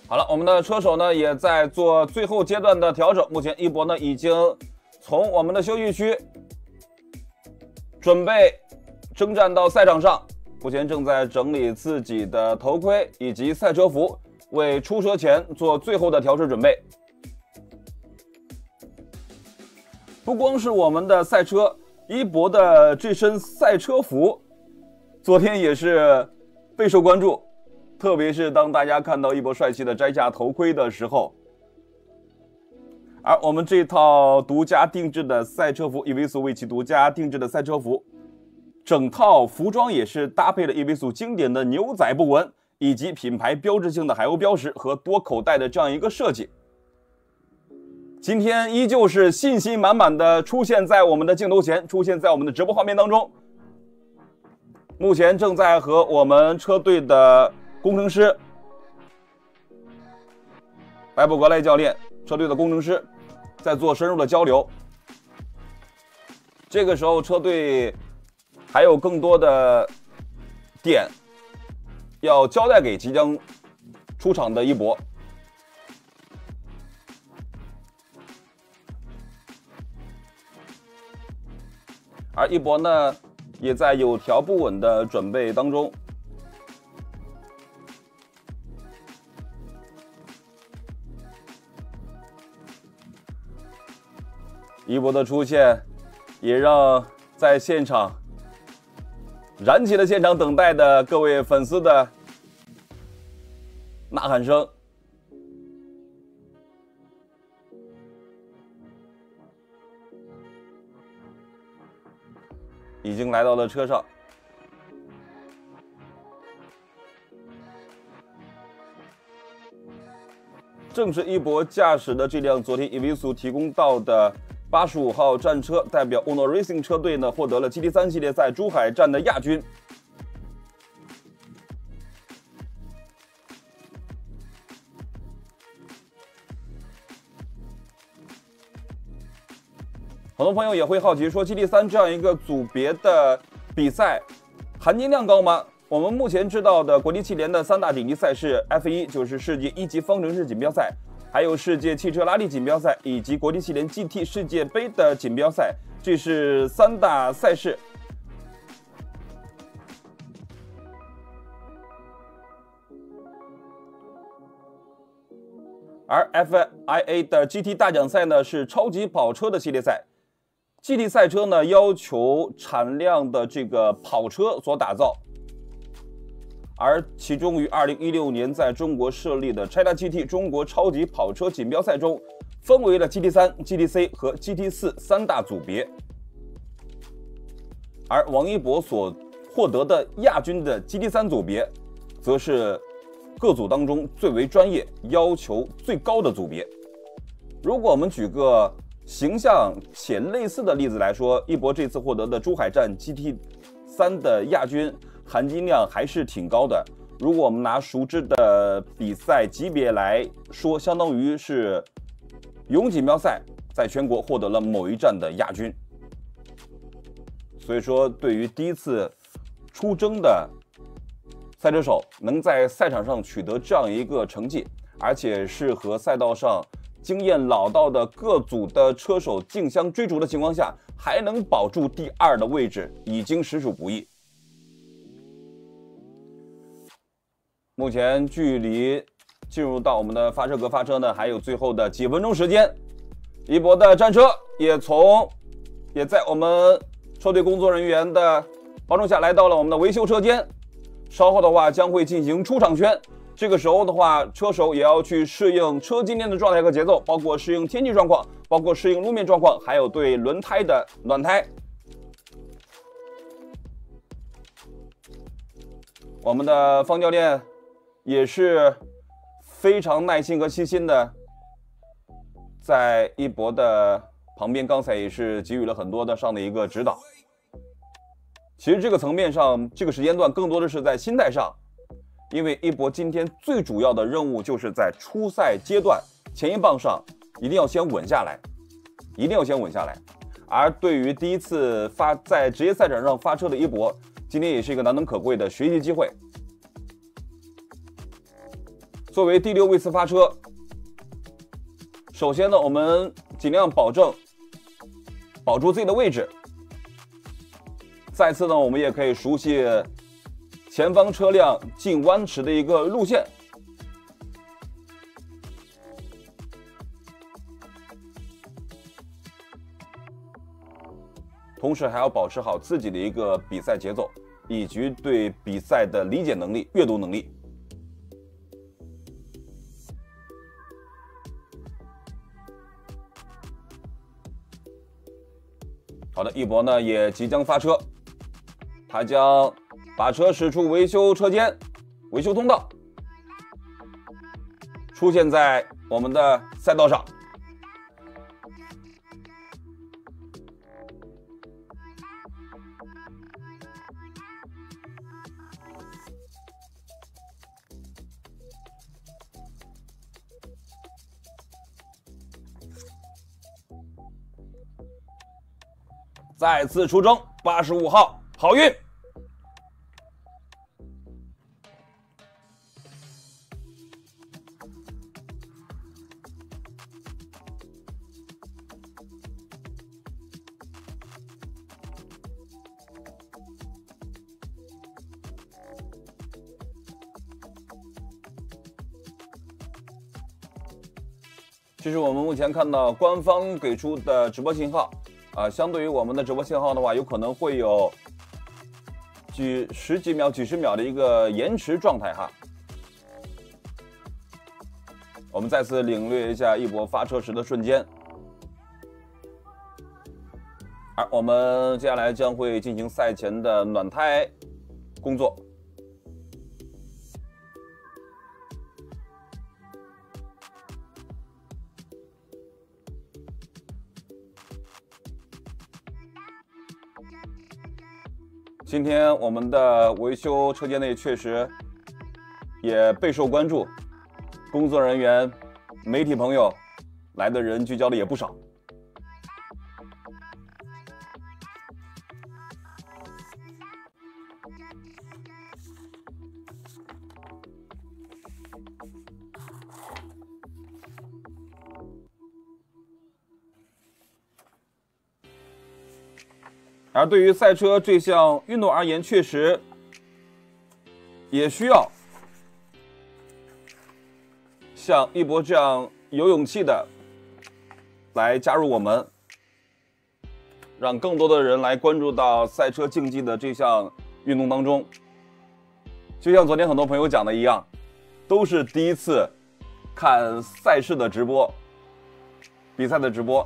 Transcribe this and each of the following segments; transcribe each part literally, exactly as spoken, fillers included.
好了，我们的车手呢也在做最后阶段的调整。目前一博呢已经从我们的休息区准备征战到赛场上，目前正在整理自己的头盔以及赛车服，为出车前做最后的调试准备。不光是我们的赛车，一博的这身赛车服昨天也是备受关注。特别是当大家看到一博帅气的摘下头盔的时候，而我们这套独家定制的赛车服， E V 速为其独家定制的赛车服，整套服装也是搭配了 E V 速经典的牛仔布纹，以及品牌标志性的海鸥标识和多口袋的这样一个设计。今天依旧是信心满满的出现在我们的镜头前，出现在我们的直播画面当中。目前正在和我们车队的工程师白布格雷教练，车队的工程师在做深入的交流。这个时候车队还有更多的点要交代给即将出场的一博。而一博呢也在有条不紊的准备当中。一博的出现，也让在现场燃起了现场等待的各位粉丝的呐喊声。已经来到了车上。正是一博驾驶的这辆昨天 E V 速提供到的八十五号战车，代表 Uno Racing 车队呢获得了 G T 三 系列赛珠海站的亚军。很多朋友也会好奇说 G T 三 这样一个组别的比赛含金量高吗？我们目前知道的国际汽联的三大顶级赛事 F 一 就是世界一级方程式锦标赛，还有世界汽车拉力锦标赛以及国际汽联 G T 世界杯的锦标赛，这是三大赛事。而 F I A 的 G T 大奖赛呢是超级跑车的系列赛。G T 赛车呢要求产量的这个跑车所打造，而其中于二零一六年在中国设立的 China G T 中国超级跑车锦标赛中，分为了 G T 三、G T C 和 G T 四三大组别。而王一博所获得的亚军的 G T 三组别，则是各组当中最为专业、要求最高的组别。如果我们举个形象且类似的例子来说，一博这次获得的珠海站 G T 三的亚军，含金量还是挺高的。如果我们拿熟知的比赛级别来说，相当于是勇锦标赛在全国获得了某一站的亚军。所以说，对于第一次出征的赛车手能在赛场上取得这样一个成绩，而且是和赛道上经验老道的各组的车手竞相追逐的情况下，还能保住第二的位置，已经实属不易。目前距离进入到我们的发车格发车呢，还有最后的几分钟时间。一博的战车也从也在我们车队工作人员的帮助下来到了我们的维修车间，稍后的话将会进行出场圈。这个时候的话，车手也要去适应车今天的状态和节奏，包括适应天气状况，包括适应路面状况，还有对轮胎的暖胎。我们的方教练也是非常耐心和细心的，在一博的旁边，刚才也是给予了很多的上的一个指导。其实这个层面上，这个时间段更多的是在心态上。因为一博今天最主要的任务就是在初赛阶段前一棒上一定要先稳下来，一定要先稳下来。而对于第一次发在职业赛场上发车的一博，今天也是一个难能可贵的学习机会。 作为第六位次发车，首先呢，我们尽量保证保住自己的位置。再次呢，我们也可以熟悉前方车辆进弯时的一个路线。同时还要保持好自己的一个比赛节奏，以及对比赛的理解能力、阅读能力。好的，一博呢也即将发车，他将把车驶出维修车间、维修通道，出现在我们的赛道上。再次出征，八十五号，好运！这是我们目前看到官方给出的直播信号。啊，相对于我们的直播信号的话，有可能会有几十几秒、几十秒的一个延迟状态哈。我们再次领略一下一博发车时的瞬间。而我们接下来将会进行赛前的暖胎工作。今天我们的维修车间内确实也备受关注，工作人员、媒体朋友来的人聚焦的也不少。而对于赛车这项运动而言，确实也需要像一博这样有勇气的来加入我们，让更多的人来关注到赛车竞技的这项运动当中。就像昨天很多朋友讲的一样，都是第一次看赛事的直播、比赛的直播。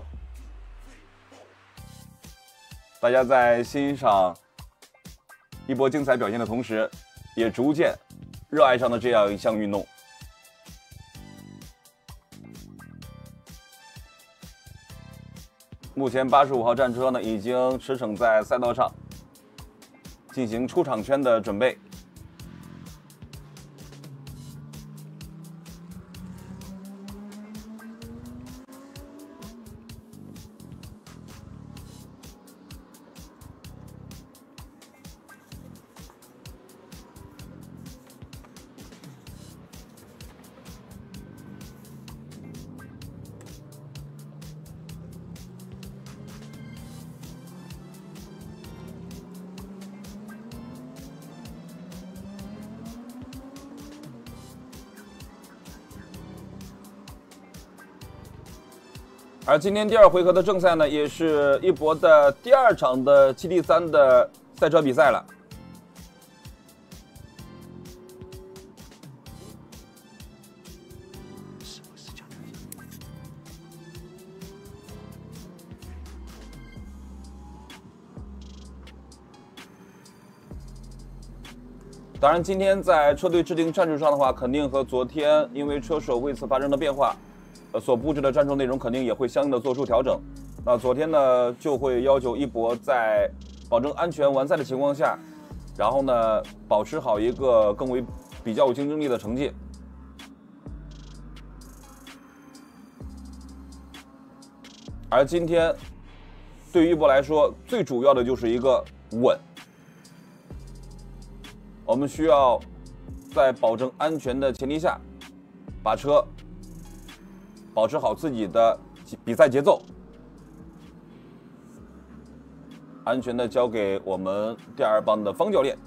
大家在欣赏一博精彩表现的同时，也逐渐热爱上了这样一项运动。目前八十五号战车呢，已经驰骋在赛道上，进行出场圈的准备。而今天第二回合的正赛呢，也是一博的第二场的 G T 三的赛车比赛了。当然，今天在车队制定战术上的话，肯定和昨天因为车手位次发生的变化。呃，所布置的战术内容肯定也会相应的做出调整。那昨天呢，就会要求一博在保证安全完赛的情况下，然后呢，保持好一个更为比较有竞争力的成绩。而今天对于一博来说，最主要的就是一个稳。我们需要在保证安全的前提下， 把车保持好自己的比赛节奏，安全的交给我们第二棒的方教练。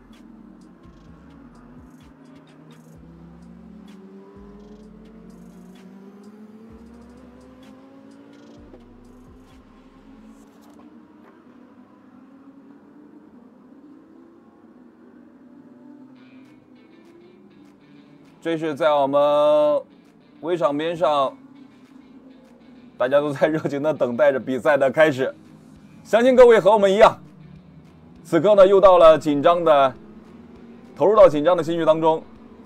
这是在我们围场边上，大家都在热情的等待着比赛的开始。相信各位和我们一样，此刻呢又到了紧张的，投入到紧张的情绪当中。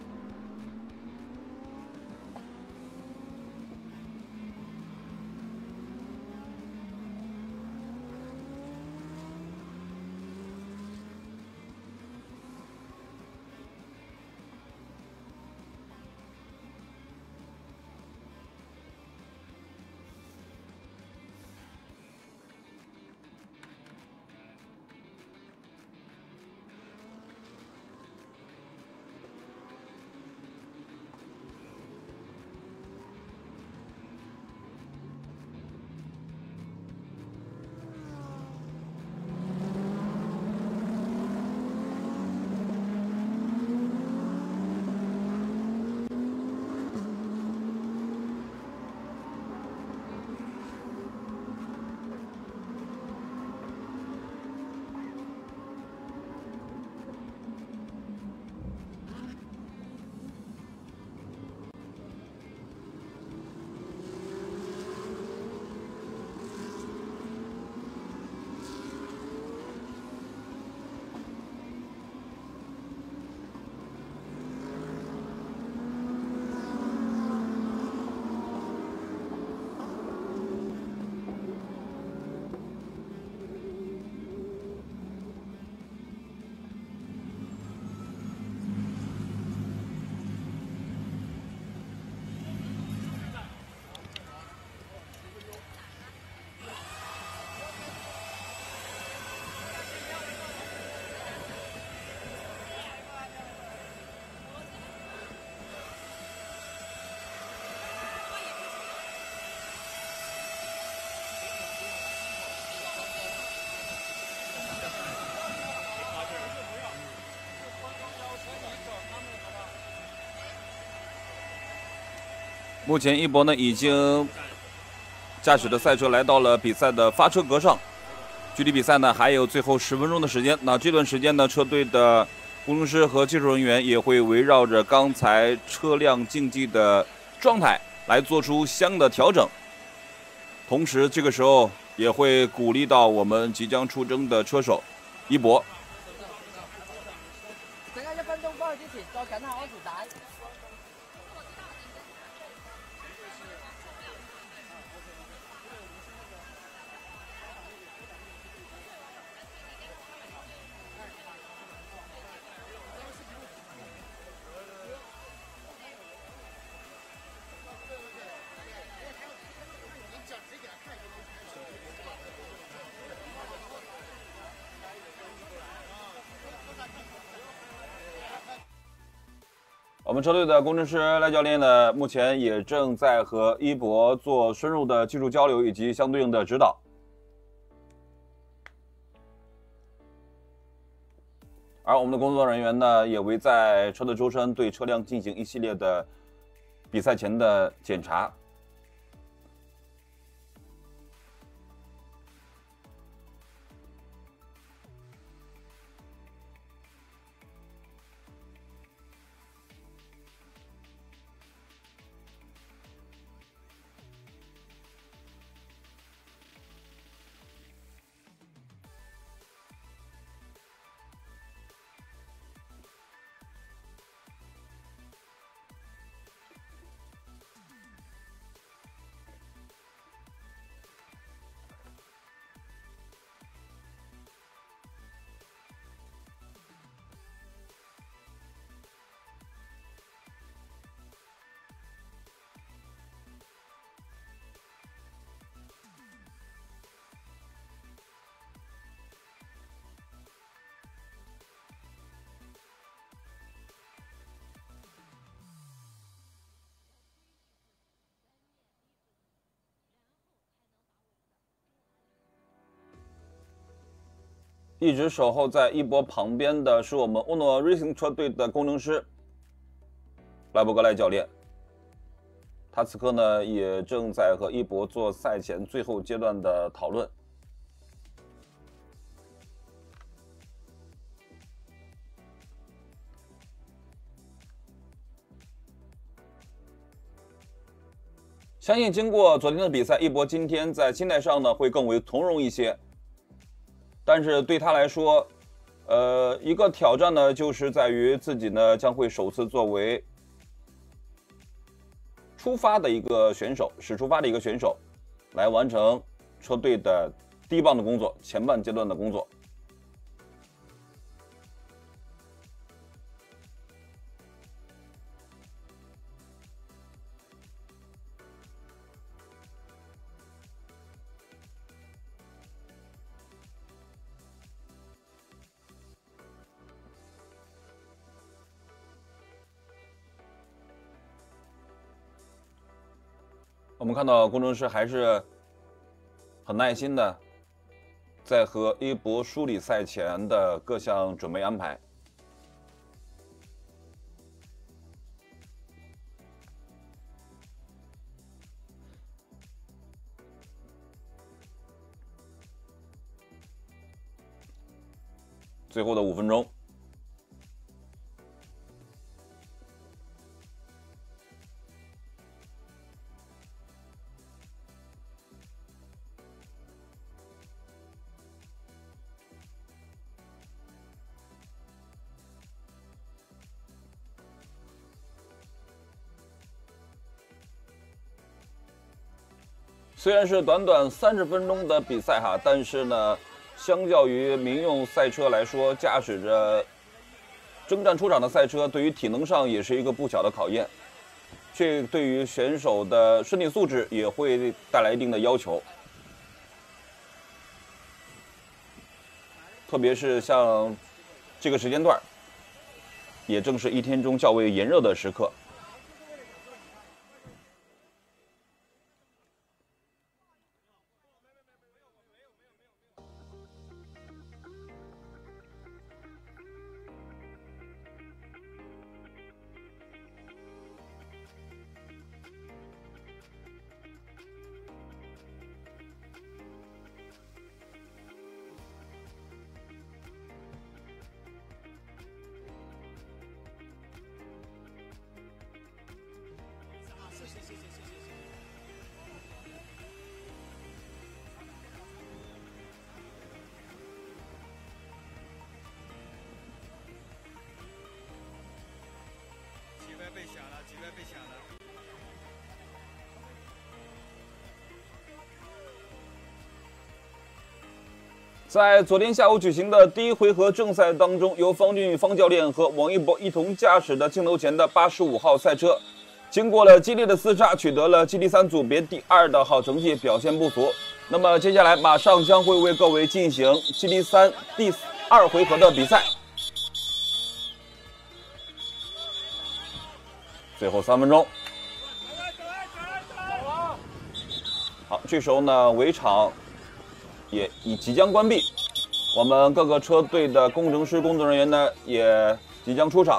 目前一博呢已经驾驶着赛车来到了比赛的发车格上，距离比赛呢还有最后十分钟的时间。那这段时间呢，车队的工程师和技术人员也会围绕着刚才车辆竞技的状态来做出相应的调整，同时这个时候也会鼓励到我们即将出征的车手一博。 剩下一分鐘翻去之前，再緊下安全帶。 我们车队的工程师赖教练呢，目前也正在和一博做深入的技术交流以及相对应的指导。而我们的工作人员呢，也围在车的周身，对车辆进行一系列的比赛前的检查。 一直守候在一博旁边的是我们欧诺 Racing 车队的工程师莱博格莱教练。他此刻呢也正在和一博做赛前最后阶段的讨论。相信经过昨天的比赛，一博今天在心态上呢会更为从容一些。但是对他来说，呃，一个挑战呢就是在于自己呢将会首次作为出发的一个选手，始出发的一个选手，来完成车队的第一棒的工作，前半阶段的工作。我们看到工程师还是很耐心的在和一博梳理赛前的各项准备安排。最后的五分钟。虽然是短短三十分钟的比赛哈，但是呢，相较于民用赛车来说，驾驶着征战出场的赛车，对于体能上也是一个不小的考验。这对于选手的身体素质也会带来一定的要求，特别是像这个时间段，也正是一天中较为炎热的时刻。 被响了，几位被响了。 在昨天下午举行的第一回合正赛当中，由方俊宇方教练和王一博一同驾驶的镜头前的八十五号赛车，经过了激烈的厮杀，取得了 G T 三组别第二的好成绩，表现不俗。那么接下来马上将会为各位进行 G T 三第二回合的比赛。最后三分钟，好，这时候呢，围场也已即将关闭，我们各个车队的工程师、工作人员呢也即将出场。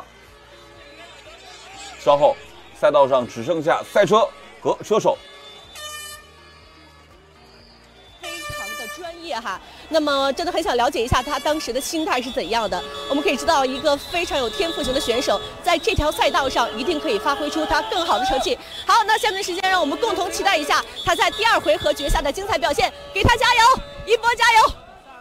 稍后，赛道上只剩下赛车和车手。 非常的专业哈，那么真的很想了解一下他当时的心态是怎样的。我们可以知道，一个非常有天赋型的选手，在这条赛道上一定可以发挥出他更好的成绩。好，那下面时间让我们共同期待一下他在第二回合决赛的精彩表现，给他加油，一博加油！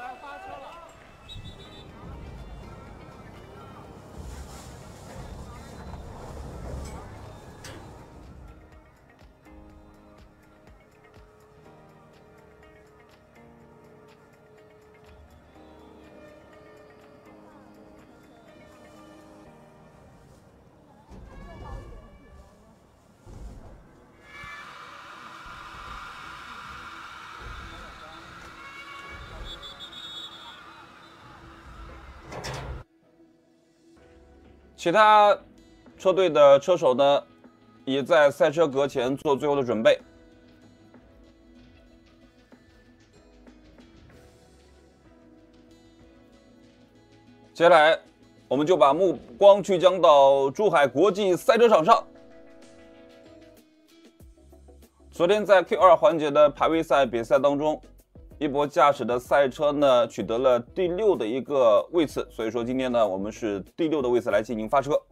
其他车队的车手呢，也在赛车格前做最后的准备。 接下来，我们就把目光聚焦到珠海国际赛车场上。昨天在 Q 二 环节的排位赛比赛当中，一博驾驶的赛车呢取得了第六的一个位次，所以说今天呢我们是第六的位次来进行发车。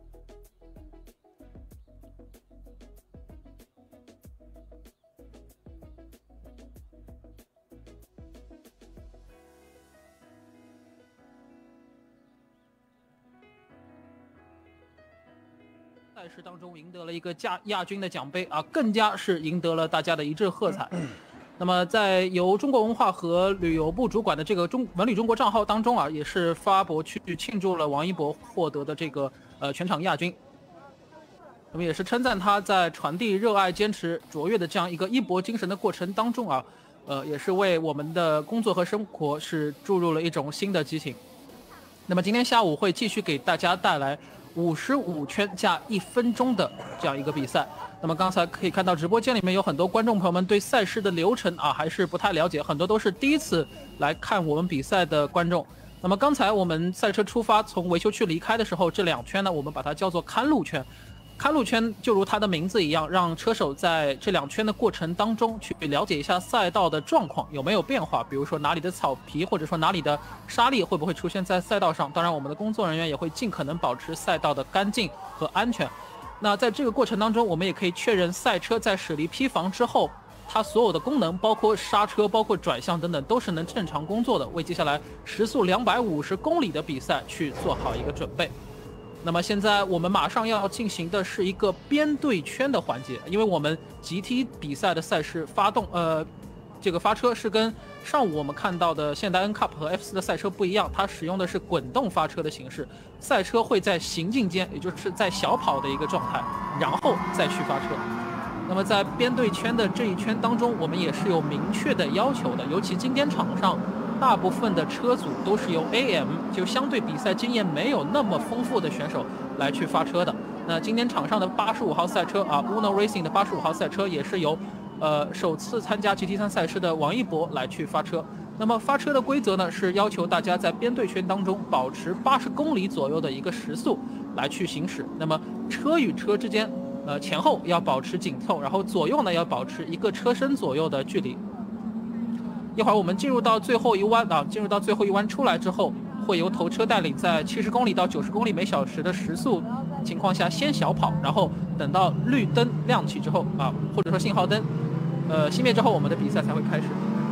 赛事当中赢得了一个亚亚军的奖杯啊，更加是赢得了大家的一致喝彩。那么在由中国文化和旅游部主管的这个中文旅中国账号当中啊，也是发博去庆祝了王一博获得的这个呃全场亚军。那么也是称赞他在传递热爱、坚持、卓越的这样一个一博精神的过程当中啊，呃也是为我们的工作和生活是注入了一种新的激情。那么今天下午会继续给大家带来五十五圈加一分钟的这样一个比赛。那么刚才可以看到直播间里面有很多观众朋友们对赛事的流程啊还是不太了解，很多都是第一次来看我们比赛的观众。那么刚才我们赛车出发从维修区离开的时候，这两圈呢我们把它叫做看路圈。看路圈就如它的名字一样，让车手在这两圈的过程当中去了解一下赛道的状况有没有变化，比如说哪里的草皮或者说哪里的沙砾会不会出现在赛道上。当然我们的工作人员也会尽可能保持赛道的干净和安全。那在这个过程当中，我们也可以确认赛车在驶离坯房之后，它所有的功能包括刹车包括转向等等都是能正常工作的，为接下来时速两百五十公里的比赛去做好一个准备。那么现在我们马上要进行的是一个编队圈的环节，因为我们 G T 比赛的赛事发动呃这个发车是跟上午我们看到的现代 N Cup 和 F 四 的赛车不一样，它使用的是滚动发车的形式，赛车会在行进间，也就是在小跑的一个状态，然后再去发车。那么在编队圈的这一圈当中，我们也是有明确的要求的，尤其今天场上大部分的车组都是由 A M 就相对比赛经验没有那么丰富的选手来去发车的。那今天场上的八十五号赛车啊 Uno Racing 的八十五号赛车也是由呃首次参加 G T 三 赛事的王一博来去发车。那么发车的规则呢是要求大家在编队圈当中保持八十公里左右的一个时速来去行驶。那么车与车之间呃前后要保持紧凑，然后左右呢要保持一个车身左右的距离。一会儿我们进入到最后一弯啊，进入到最后一弯出来之后，会由头车带领在七十公里到九十公里每小时的时速情况下先小跑，然后等到绿灯亮起之后啊，或者说信号灯呃熄灭之后，我们的比赛才会开始。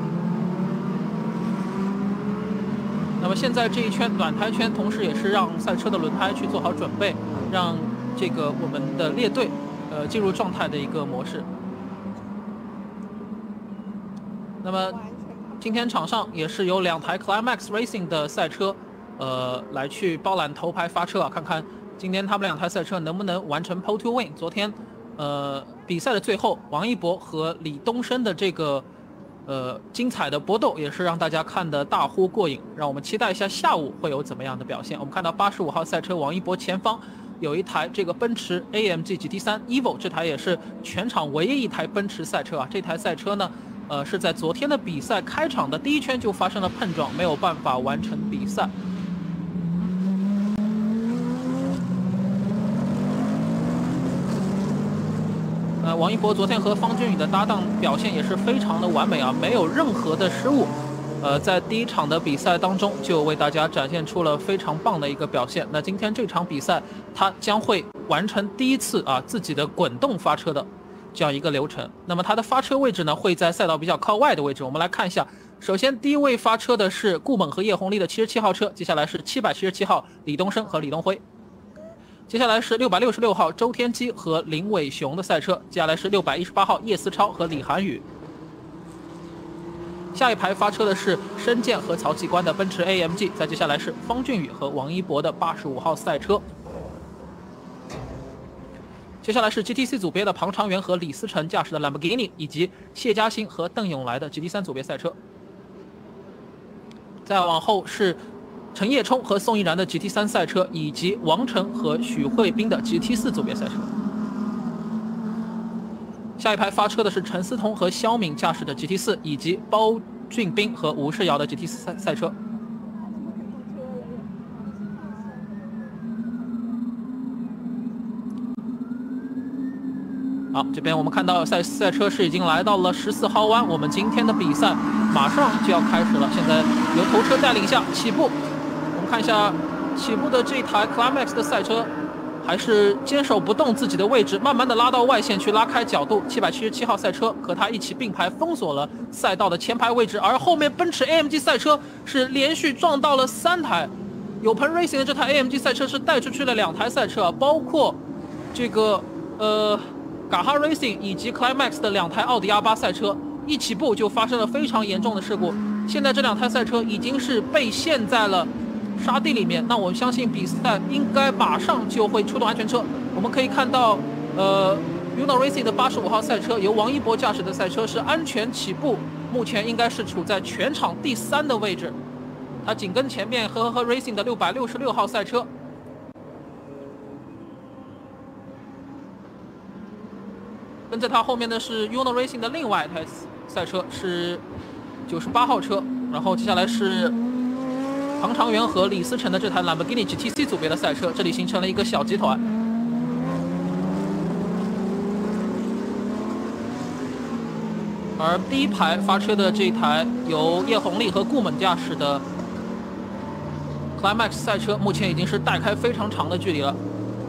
那么现在这一圈暖胎圈，同时也是让赛车的轮胎去做好准备，让这个我们的列队呃进入状态的一个模式。那么今天场上也是有两台 Climax Racing 的赛车，呃，来去包揽头牌发车啊，看看今天他们两台赛车能不能完成 Pole to Win。昨天，呃，比赛的最后，王一博和李东升的这个呃精彩的搏斗，也是让大家看得大呼过瘾。让我们期待一下下午会有怎么样的表现。我们看到八十五号赛车王一博前方有一台这个奔驰 A M G G T 三 Evo， 这台也是全场唯一一台奔驰赛车啊。这台赛车呢，呃，是在昨天的比赛开场的第一圈就发生了碰撞，没有办法完成比赛。呃，王一博昨天和方俊宇的搭档表现也是非常的完美啊，没有任何的失误。呃，在第一场的比赛当中就为大家展现出了非常棒的一个表现。那今天这场比赛，他将会完成第一次啊自己的滚动发车的这样一个流程。那么它的发车位置呢，会在赛道比较靠外的位置。我们来看一下，首先第一位发车的是顾猛和叶红丽的七十七号车，接下来是七百七十七号李东升和李东辉，接下来是六百六十六号周天基和林伟雄的赛车，接下来是六百一十八号叶思超和李涵宇。下一排发车的是申健和曹继官的奔驰 A M G， 再接下来是方俊宇和王一博的八十五号赛车。接下来是 G T C 组别的庞长元和李思成驾驶的兰博基尼，以及谢嘉欣和邓永来的 G T 三 组别赛车。再往后是陈叶冲和宋一然的 G T 三 赛车，以及王晨和许慧斌的 G T 四 组别赛车。下一排发车的是陈思彤和肖敏驾驶的 G T 四，以及包俊斌和吴世尧的 G T 四 赛赛车。 好，这边我们看到赛赛车是已经来到了十四号弯，我们今天的比赛马上就要开始了。现在由头车带领下起步，我们看一下起步的这台 Climax 的赛车，还是坚守不动自己的位置，慢慢的拉到外线去拉开角度。七百七十七号赛车和他一起并排封锁了赛道的前排位置，而后面奔驰 A M G 赛车是连续撞到了三台。有朋 Racing 的这台 A M G 赛车是带出去了两台赛车，包括这个呃。嘎哈 Racing 以及 Climax 的两台奥迪 R 八 赛车一起步就发生了非常严重的事故，现在这两台赛车已经是被陷在了沙地里面。那我相信比赛应该马上就会出动安全车。我们可以看到，呃 Uno Racing 的八十五号赛车由王一博驾驶的赛车是安全起步，目前应该是处在全场第三的位置，它紧跟前面呵呵呵 Racing 的六百六十六号赛车。跟在他后面的是 Uno Racing 的另外一台赛车，是九十八号车，然后接下来是庞长元和李思成的这台兰博基尼 G T C 组别的赛车，这里形成了一个小集团。而第一排发车的这一台由叶红丽和顾猛驾驶的 Climax 赛车，目前已经是带开非常长的距离了。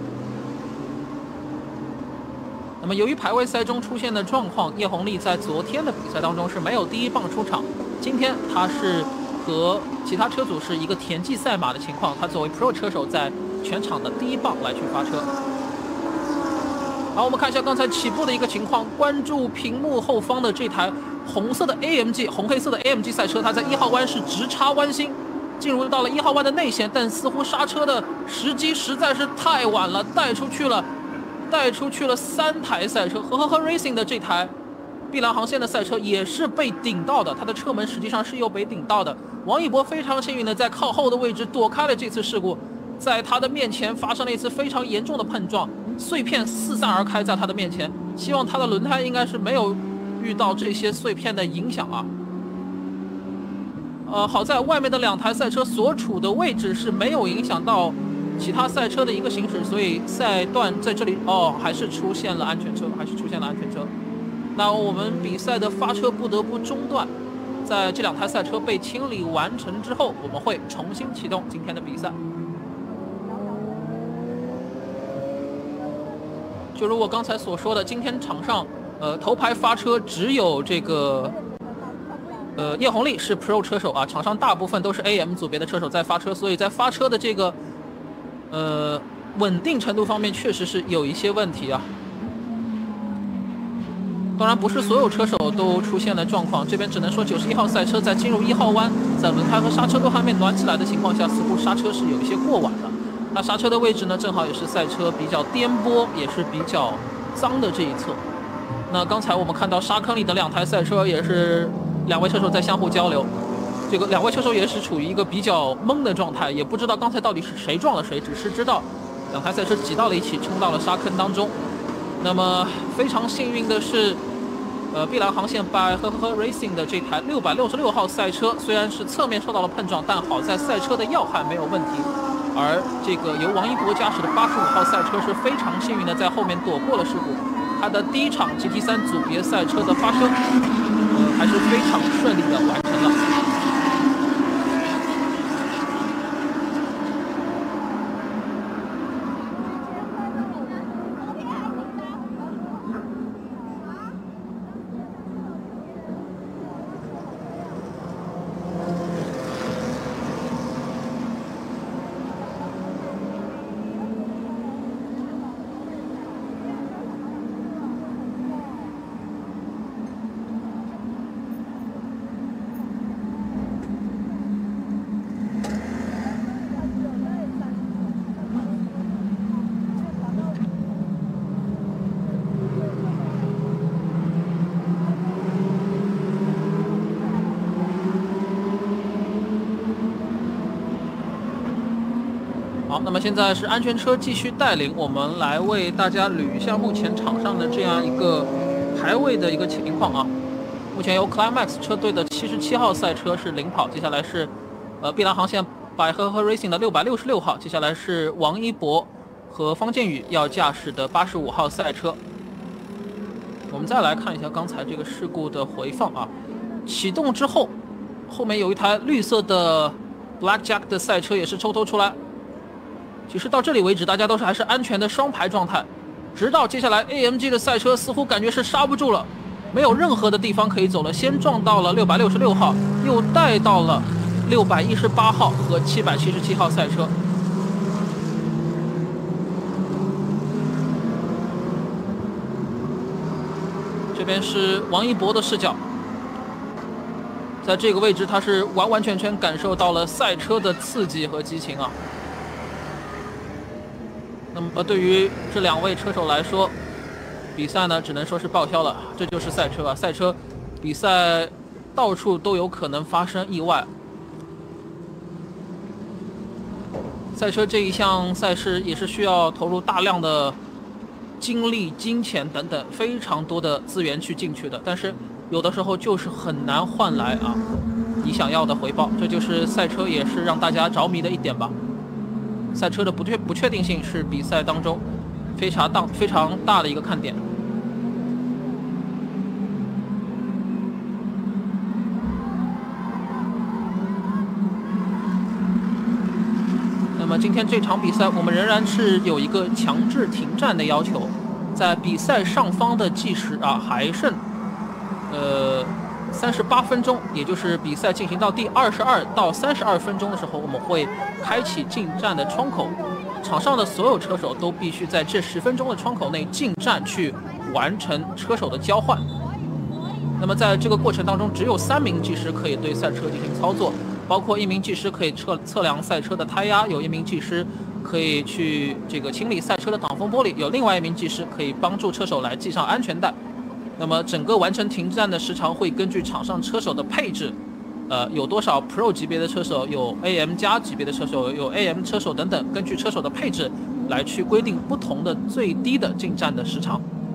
那么由于排位赛中出现的状况，叶红丽在昨天的比赛当中是没有第一棒出场，今天他是和其他车组是一个田忌赛马的情况，他作为 Pro 车手在全场的第一棒来去发车。好，我们看一下刚才起步的一个情况，关注屏幕后方的这台红色的 A M G 红黑色的 A M G 赛车，它在一号弯是直插弯心，进入到了一号弯的内线，但似乎刹车的时机实在是太晚了，带出去了。带出去了三台赛车，和和和 Racing 的这台碧蓝航线的赛车也是被顶到的，它的车门实际上是有被顶到的。王一博非常幸运的在靠后的位置躲开了这次事故，在他的面前发生了一次非常严重的碰撞，碎片四散而开在他的面前。希望他的轮胎应该是没有遇到这些碎片的影响啊。呃，好在外面的两台赛车所处的位置是没有影响到其他赛车的一个行驶，所以赛段在这里哦，还是出现了安全车，还是出现了安全车。那我们比赛的发车不得不中断，在这两台赛车被清理完成之后，我们会重新启动今天的比赛。就如我刚才所说的，今天场上呃头排发车只有这个呃叶红丽是 Pro 车手啊，场上大部分都是 A M 组别的车手在发车，所以在发车的这个呃，稳定程度方面确实是有一些问题啊。当然，不是所有车手都出现了状况。这边只能说九十一号赛车在进入一号弯，在轮胎和刹车都还没暖起来的情况下，似乎刹车是有一些过晚了。那刹车的位置呢，正好也是赛车比较颠簸，也是比较脏的这一侧。那刚才我们看到沙坑里的两台赛车也是两位车手在相互交流。这个两位车手也是处于一个比较懵的状态，也不知道刚才到底是谁撞了谁，只是知道两台赛车挤到了一起，冲到了沙坑当中。那么非常幸运的是，呃，碧蓝航线 by 呵呵 Racing 的这台六百六十六号赛车，虽然是侧面受到了碰撞，但好在赛车的要害没有问题。而这个由王一博驾驶的八十五号赛车是非常幸运的在后面躲过了事故，他的第一场 G T 三 组别赛车的发车，呃，还是非常顺利的完成了。好，那么现在是安全车继续带领我们来为大家捋一下目前场上的这样一个排位的一个情况啊。目前由 Climax 车队的七十七号赛车是领跑，接下来是呃碧蓝航线百合和 Racing 的六百六十六号，接下来是王一博和方建宇要驾驶的八十五号赛车。 我们再来看一下刚才这个事故的回放啊，启动之后，后面有一台绿色的 Blackjack 的赛车也是抽头出来。其实到这里为止，大家都是还是安全的双排状态，直到接下来 A M G 的赛车似乎感觉是刹不住了，没有任何的地方可以走了，先撞到了六百六十六号，又带到了六百一十八号和七百七十七号赛车。这边是王一博的视角，在这个位置他是完完全全感受到了赛车的刺激和激情啊。那么对于这两位车手来说，比赛呢只能说是报销了。这就是赛车啊，赛车比赛到处都有可能发生意外。赛车这一项赛事也是需要投入大量的精力、金钱等等非常多的资源去进去的，但是有的时候就是很难换来啊你想要的回报，这就是赛车也是让大家着迷的一点吧。赛车的不确不确定性是比赛当中非常大非常大的一个看点。那么今天这场比赛，我们仍然是有一个强制停战的要求，在比赛上方的计时啊还剩呃三十八分钟，也就是比赛进行到第二十二到三十二分钟的时候，我们会开启进站的窗口，场上的所有车手都必须在这十分钟的窗口内进站去完成车手的交换。那么在这个过程当中，只有三名技师可以对赛车进行操作，包括一名技师可以测测量赛车的胎压，有一名技师可以去这个清理赛车的挡风玻璃，有另外一名技师可以帮助车手来系上安全带。那么整个完成停站的时长会根据场上车手的配置，呃，有多少 Pro 级别的车手，有 A M 加级别的车手，有 A M 车手等等，根据车手的配置来去规定不同的最低的进站的时长。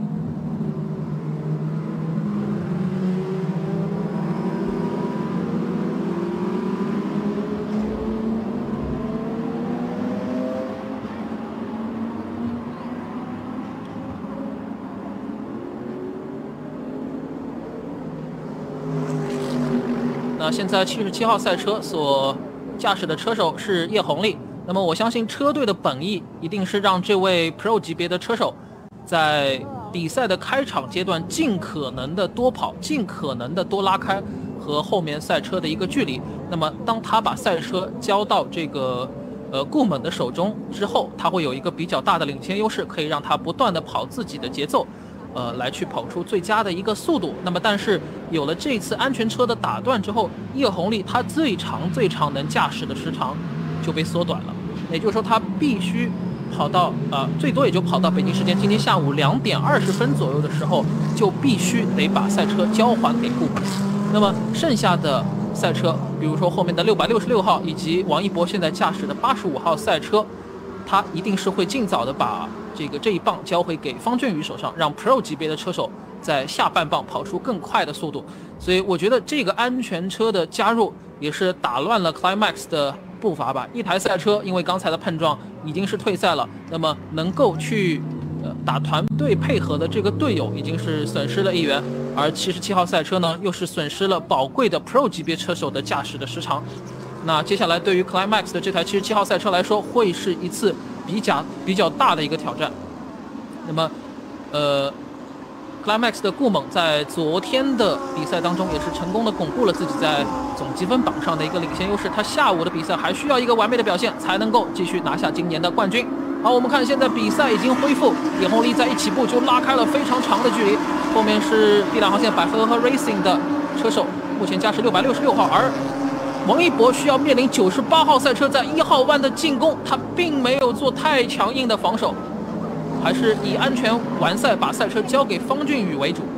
那现在七十七号赛车所驾驶的车手是叶红利，那么我相信车队的本意一定是让这位 Pro 级别的车手在比赛的开场阶段尽可能的多跑，尽可能的多拉开和后面赛车的一个距离。那么当他把赛车交到这个呃顾猛的手中之后，他会有一个比较大的领先优势，可以让他不断的跑自己的节奏，呃，来去跑出最佳的一个速度。那么，但是有了这次安全车的打断之后，叶红利他最长最长能驾驶的时长就被缩短了，也就是说，他必须跑到呃最多也就跑到北京时间今天下午两点二十分左右的时候，就必须得把赛车交还给顾猛。那么剩下的赛车，比如说后面的六百六十六号以及王一博现在驾驶的八十五号赛车，他一定是会尽早的把这个这一棒交回给方俊宇手上，让 Pro 级别的车手在下半棒跑出更快的速度。所以我觉得这个安全车的加入也是打乱了 Climax 的步伐吧。一台赛车因为刚才的碰撞已经是退赛了，那么能够去呃打团队配合的这个队友已经是损失了一员，而七十七号赛车呢又是损失了宝贵的 Pro 级别车手的驾驶的时长。那接下来对于 Climax 的这台七十七号赛车来说，会是一次比较比较大的一个挑战。那么，呃 ，Climax 的顾猛在昨天的比赛当中也是成功的巩固了自己在总积分榜上的一个领先优势。他下午的比赛还需要一个完美的表现，才能够继续拿下今年的冠军。好，我们看现在比赛已经恢复，叶红利在一起步就拉开了非常长的距离，后面是碧蓝航线百合和 Racing 的车手，目前驾驶六百六十六号，而王一博需要面临九十八号赛车在一号弯的进攻，他并没有做太强硬的防守，还是以安全完赛，把赛车交给方俊宇为主。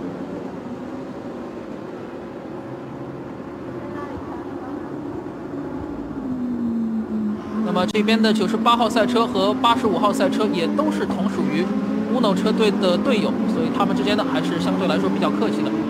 那么这边的九十八号赛车和八十五号赛车也都是同属于乌诺车队的队友，所以他们之间呢还是相对来说比较客气的。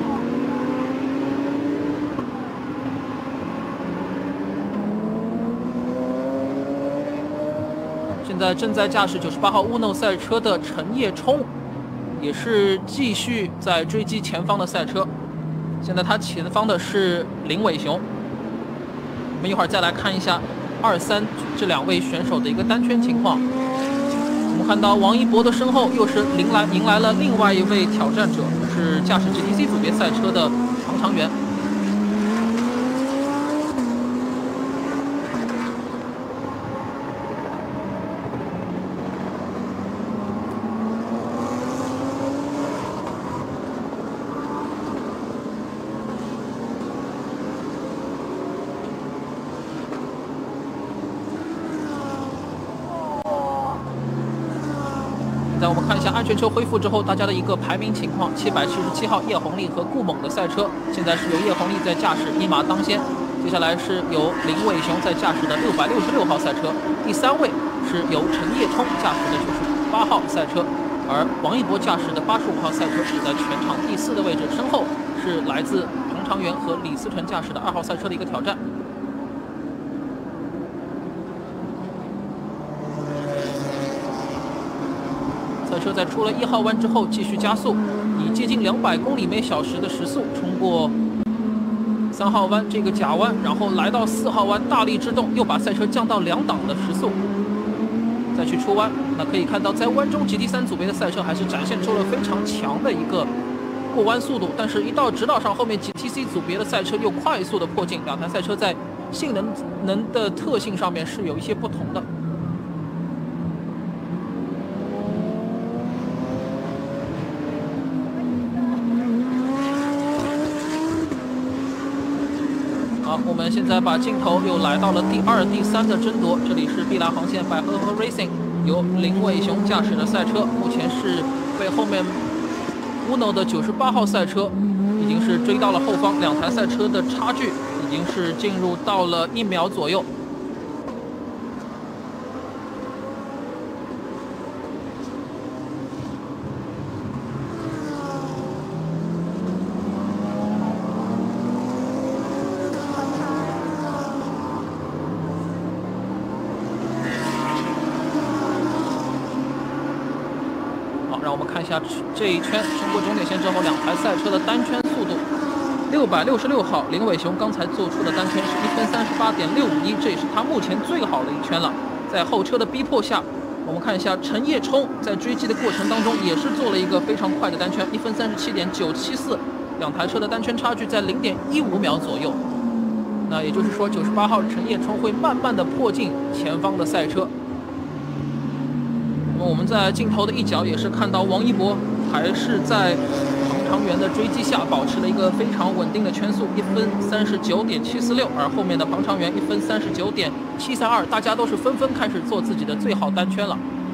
现在正在驾驶九十八号乌诺赛车的陈叶冲， 也是继续在追击前方的赛车。现在他前方的是林伟雄。我们一会儿再来看一下二三这两位选手的一个单圈情况。我们看到王一博的身后又是迎来迎来了另外一位挑战者，是驾驶 G T C 组别赛车的庞长元。再我们看一下安全车恢复之后大家的一个排名情况，七百七十七号叶红丽和顾猛的赛车，现在是由叶红丽在驾驶，一马当先。接下来是由林伟雄在驾驶的六百六十六号赛车，第三位是由陈叶冲驾驶的九十八号赛车，而王一博驾驶的八十五号赛车是在全场第四的位置，身后是来自彭长元和李思成驾驶的二号赛车的一个挑战。赛车在出了一号弯之后继续加速，以接近两百公里每小时的时速冲过三号弯这个假弯，然后来到四号弯大力制动，又把赛车降到两档的时速，再去出弯。那可以看到，在弯中 G T 三组别的赛车还是展现出了非常强的一个过弯速度，但是一到直道上，后面 G T C 组别的赛车又快速的迫近，两台赛车在性能能的特性上面是有一些不同的。好，我们现在把镜头又来到了第二、第三的争夺。这里是碧蓝航线百合和 Racing 由林伟雄驾驶的赛车，目前是被后面 Uno 的九十八号赛车已经是追到了后方，两台赛车的差距已经是进入到了一秒左右。让我们看一下这一圈冲过终点线之后，两台赛车的单圈速度。六百六十六号林伟雄刚才做出的单圈是一分三十八点六五一，这也是他目前最好的一圈了。在后车的逼迫下，我们看一下陈叶冲在追击的过程当中也是做了一个非常快的单圈，一分三十七点九七四，两台车的单圈差距在零点一五秒左右。那也就是说，九十八号陈叶冲会慢慢的迫近前方的赛车。我们在镜头的一角也是看到王一博还是在庞长元的追击下保持了一个非常稳定的圈速，一分三十九点七四六，而后面的庞长元一分三十九点七三二，大家都是纷纷开始做自己的最好单圈了。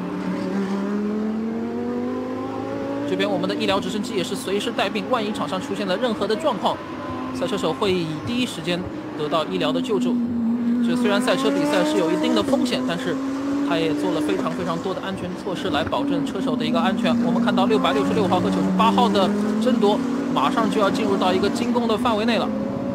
这边我们的医疗直升机也是随时待命，万一场上出现了任何的状况，赛车手会以第一时间得到医疗的救助。这虽然赛车比赛是有一定的风险，但是他也做了非常非常多的安全措施来保证车手的一个安全。我们看到六百六十六号和九十八号的争夺马上就要进入到一个进攻的范围内了。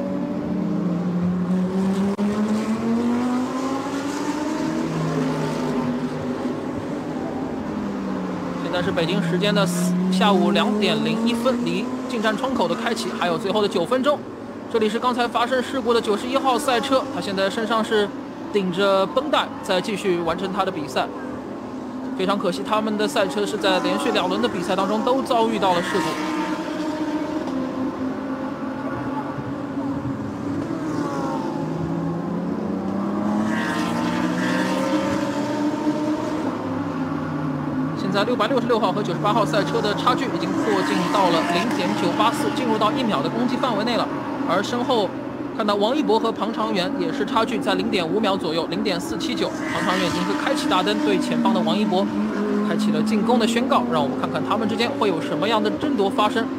现在是北京时间的下午两点零一分，离进站窗口的开启还有最后的九分钟。这里是刚才发生事故的九十一号赛车，他现在身上是顶着绷带再继续完成他的比赛。非常可惜，他们的赛车是在连续两轮的比赛当中都遭遇到了事故。现在六百六十六号和九十八号赛车的差距已经迫近到了零点九八四，进入到一秒的攻击范围内了。而身后看到王一博和庞长元也是差距在零点五秒左右，零点四七九。庞长元已经是开启大灯，对前方的王一博开启了进攻的宣告。让我们看看他们之间会有什么样的争夺发生。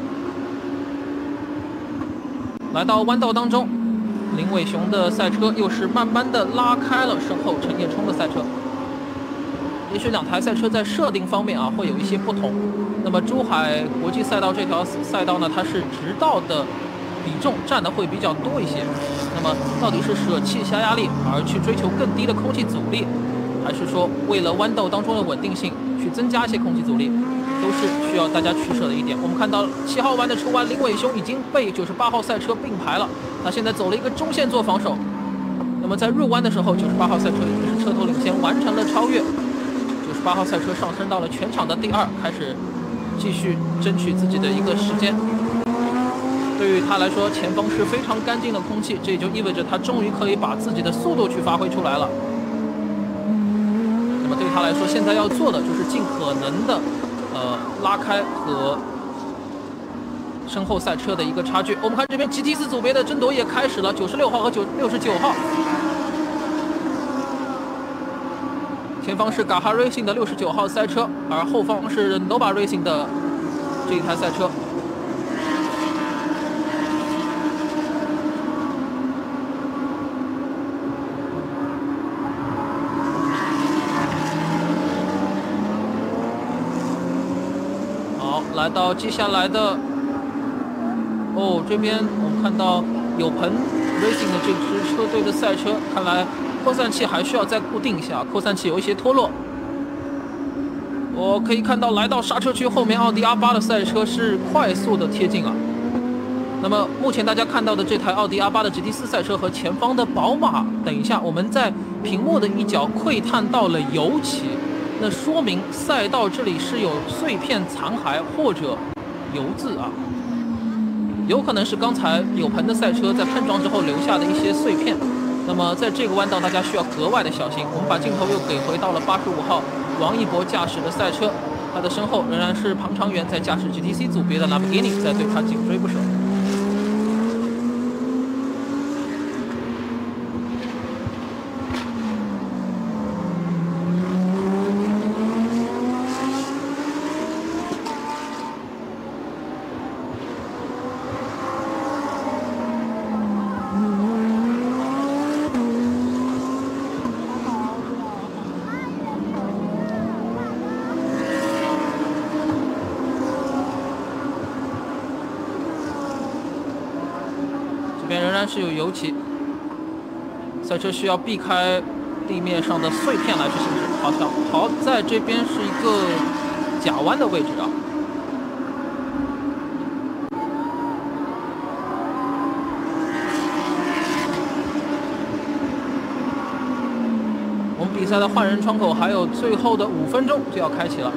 来到弯道当中，林伟雄的赛车又是慢慢的拉开了身后陈叶冲的赛车。也许两台赛车在设定方面啊会有一些不同。那么珠海国际赛道这条赛道呢，它是直道的比重占的会比较多一些。那么到底是舍弃下压力而去追求更低的空气阻力，还是说为了弯道当中的稳定性去增加一些空气阻力？ 都是需要大家取舍的一点。我们看到七号弯的出弯，林伟雄已经被九十八号赛车并排了，他现在走了一个中线做防守。那么在入弯的时候，九十八号赛车已经是车头领先，完成了超越。九十八号赛车上升到了全场的第二，开始继续争取自己的一个时间。对于他来说，前方是非常干净的空气，这也就意味着他终于可以把自己的速度去发挥出来了。那么对于他来说，现在要做的就是尽可能的，呃，拉开和身后赛车的一个差距。我们看这边 G T 四组别的争夺也开始了，九十六号和九六十九号，前方是 Gaha Racing 的六十九号赛车，而后方是 Nova Racing 的这一台赛车。来到接下来的，哦，这边我们看到有鹏 Racing 的这支车队的赛车，看来扩散器还需要再固定一下，扩散器有一些脱落。我可以看到，来到刹车区后面，奥迪 R 八的赛车是快速的贴近了。那么目前大家看到的这台奥迪 R 八的 G T 四赛车和前方的宝马，等一下我们在屏幕的一角窥探到了油漆。那说明赛道这里是有碎片残骸或者油渍啊，有可能是刚才有鹏的赛车在碰撞之后留下的一些碎片。那么在这个弯道，大家需要格外的小心。我们把镜头又给回到了八十五号王一博驾驶的赛车，他的身后仍然是庞长元在驾驶 G T C 组别的 Lamborghini 在对他紧追不舍。仍然是有油漆，赛车需要避开地面上的碎片来去行驶。好像好在这边是一个假弯的位置啊。我们比赛的换人窗口还有最后的五分钟就要开启了。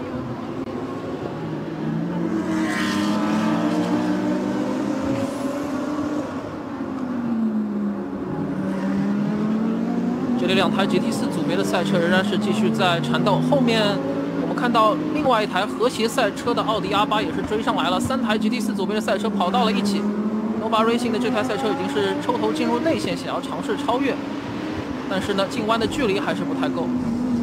这里两台 G T 四组别的赛车仍然是继续在缠斗。后面我们看到另外一台和谐赛车的奥迪 R 八也是追上来了，三台 G T 四组别的赛车跑到了一起。Nova Racing 的这台赛车已经是抽头进入内线，想要尝试超越，但是呢，进弯的距离还是不太够。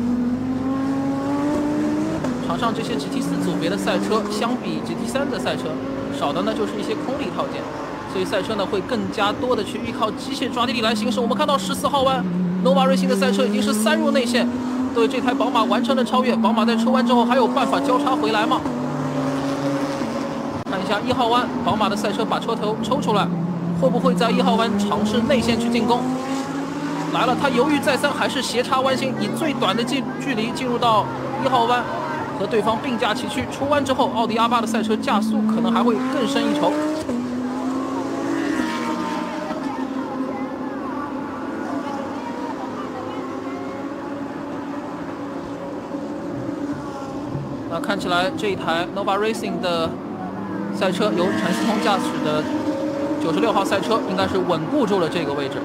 场上这些 G T 四组别的赛车相比 G T 三的赛车，少的呢就是一些空力套件，所以赛车呢会更加多的去依靠机械抓地力来行驶。我们看到十四号弯。Nova Racing 的赛车已经是三入内线，对这台宝马完成了超越。宝马在抽弯之后还有办法交叉回来吗？看一下一号弯，宝马的赛车把车头抽出来，会不会在一号弯尝试内线去进攻？来了，他犹豫再三，还是斜插弯心，以最短的距距离进入到一号弯，和对方并驾齐驱。出弯之后，奥迪 R 八的赛车加速可能还会更胜一筹。那看起来这一台 Nova Racing 的赛车由陈思通驾驶的九十六号赛车应该是稳固住了这个位置。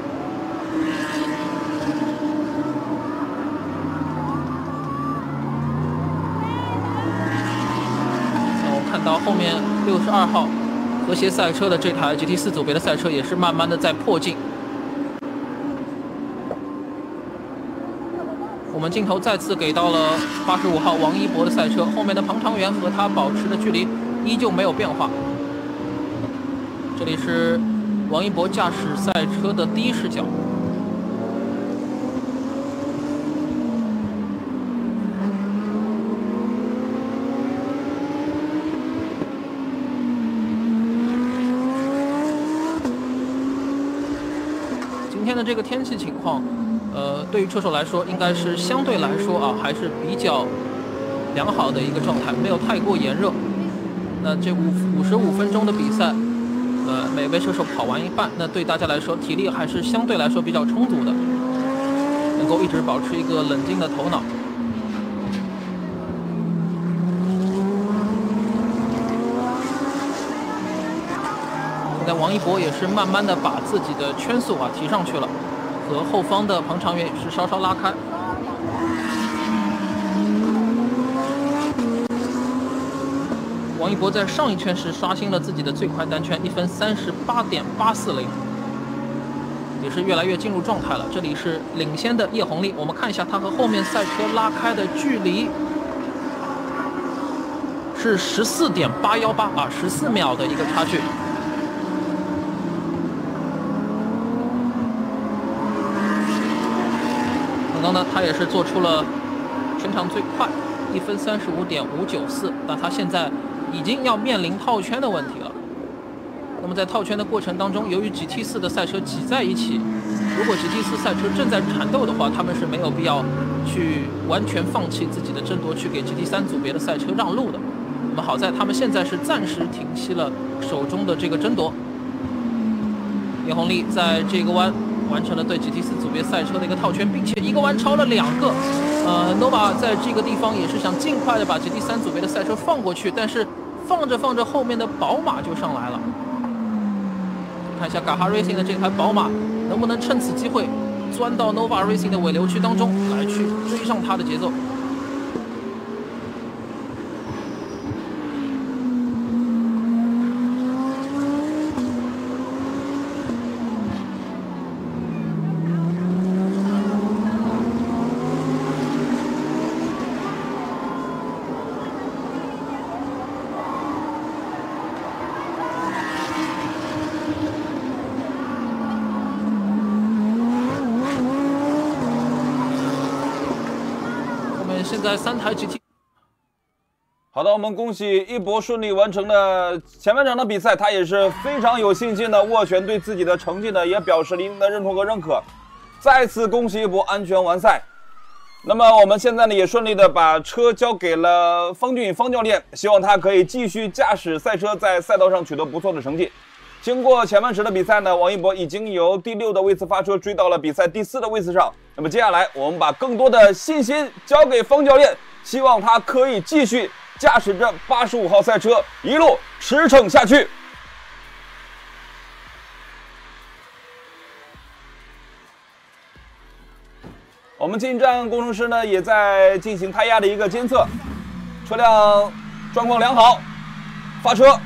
我看到后面六十二号和谐赛车的这台 G T 四组别的赛车也是慢慢的在迫近。我们镜头再次给到了八十五号王一博的赛车，后面的庞长元和他保持的距离依旧没有变化。这里是王一博驾驶赛车的第一视角。今天的这个天气情况。呃，对于车手来说，应该是相对来说啊，还是比较良好的一个状态，没有太过炎热。那这五五十五分钟的比赛，呃，每位车手跑完一半，那对大家来说体力还是相对来说比较充足的，能够一直保持一个冷静的头脑。现在王一博也是慢慢的把自己的圈速啊提上去了，和后方的彭长元也是稍稍拉开。王一博在上一圈时刷新了自己的最快单圈，一分三十八点八四零，也是越来越进入状态了。这里是领先的叶红丽，我们看一下他和后面赛车拉开的距离是十四点八一八啊，十四秒的一个差距。刚刚呢，他也是做出了全场最快一分三十五点五九四，那他现在已经要面临套圈的问题了。那么在套圈的过程当中，由于 G T 四 的赛车挤在一起，如果 G T 四 赛车正在缠斗的话，他们是没有必要去完全放弃自己的争夺，去给 G T 三 组别的赛车让路的。那么好在他们现在是暂时停息了手中的这个争夺。叶红丽在这个弯完成了对 G T 四 组别赛车的一个套圈，并且一个弯超了两个。呃 ，Nova 在这个地方也是想尽快的把 G T 三 组别的赛车放过去，但是放着放着后面的宝马就上来了。看一下 Gaha Racing 的这台宝马能不能趁此机会钻到 Nova Racing 的尾流区当中来去追上它的节奏。现在三台 G T。 好的，我们恭喜一博顺利完成了前半场的比赛，他也是非常有信心的斡旋，对自己的成绩呢也表示了一定的认同和认可。再次恭喜一博安全完赛。那么我们现在呢也顺利的把车交给了方俊方教练，希望他可以继续驾驶赛车，在赛道上取得不错的成绩。经过前半时的比赛呢，王一博已经由第六的位次发车追到了比赛第四的位次上。那么接下来我们把更多的信心交给方教练，希望他可以继续驾驶着八十五号赛车一路驰骋下去。我们进站工程师呢也在进行胎压的一个监测，车辆状况良好，发车。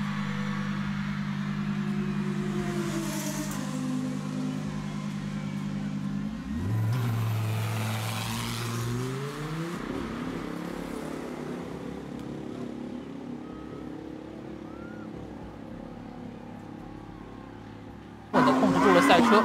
稳地控制住了赛车。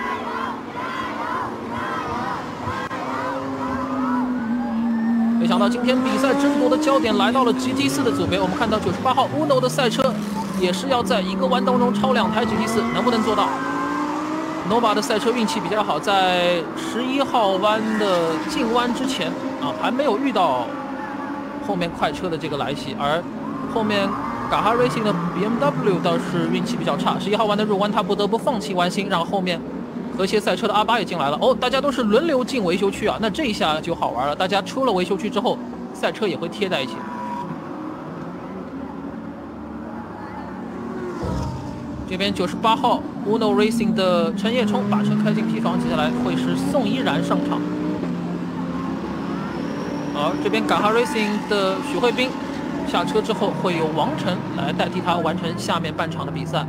没想到今天比赛争夺的焦点来到了 G T 四 的组别，我们看到九十八号 Uno 的赛车也是要在一个弯当中超两台 G T 四， 能不能做到 ？Nova 的赛车运气比较好，在十一号弯的进弯之前啊，还没有遇到后面快车的这个来袭，而后面Gaha Racing 的 B M W 倒是运气比较差，十一号弯的入弯他不得不放弃弯心，让后面和谐赛车的阿巴也进来了。哦，大家都是轮流进维修区啊，那这一下就好玩了，大家出了维修区之后，赛车也会贴在一起。这边九十八号 Uno Racing 的陈叶冲把车开进 P 房，接下来会是宋依然上场。而这边 Gaha Racing 的许慧彬下车之后，会由王晨来代替他完成下面半场的比赛。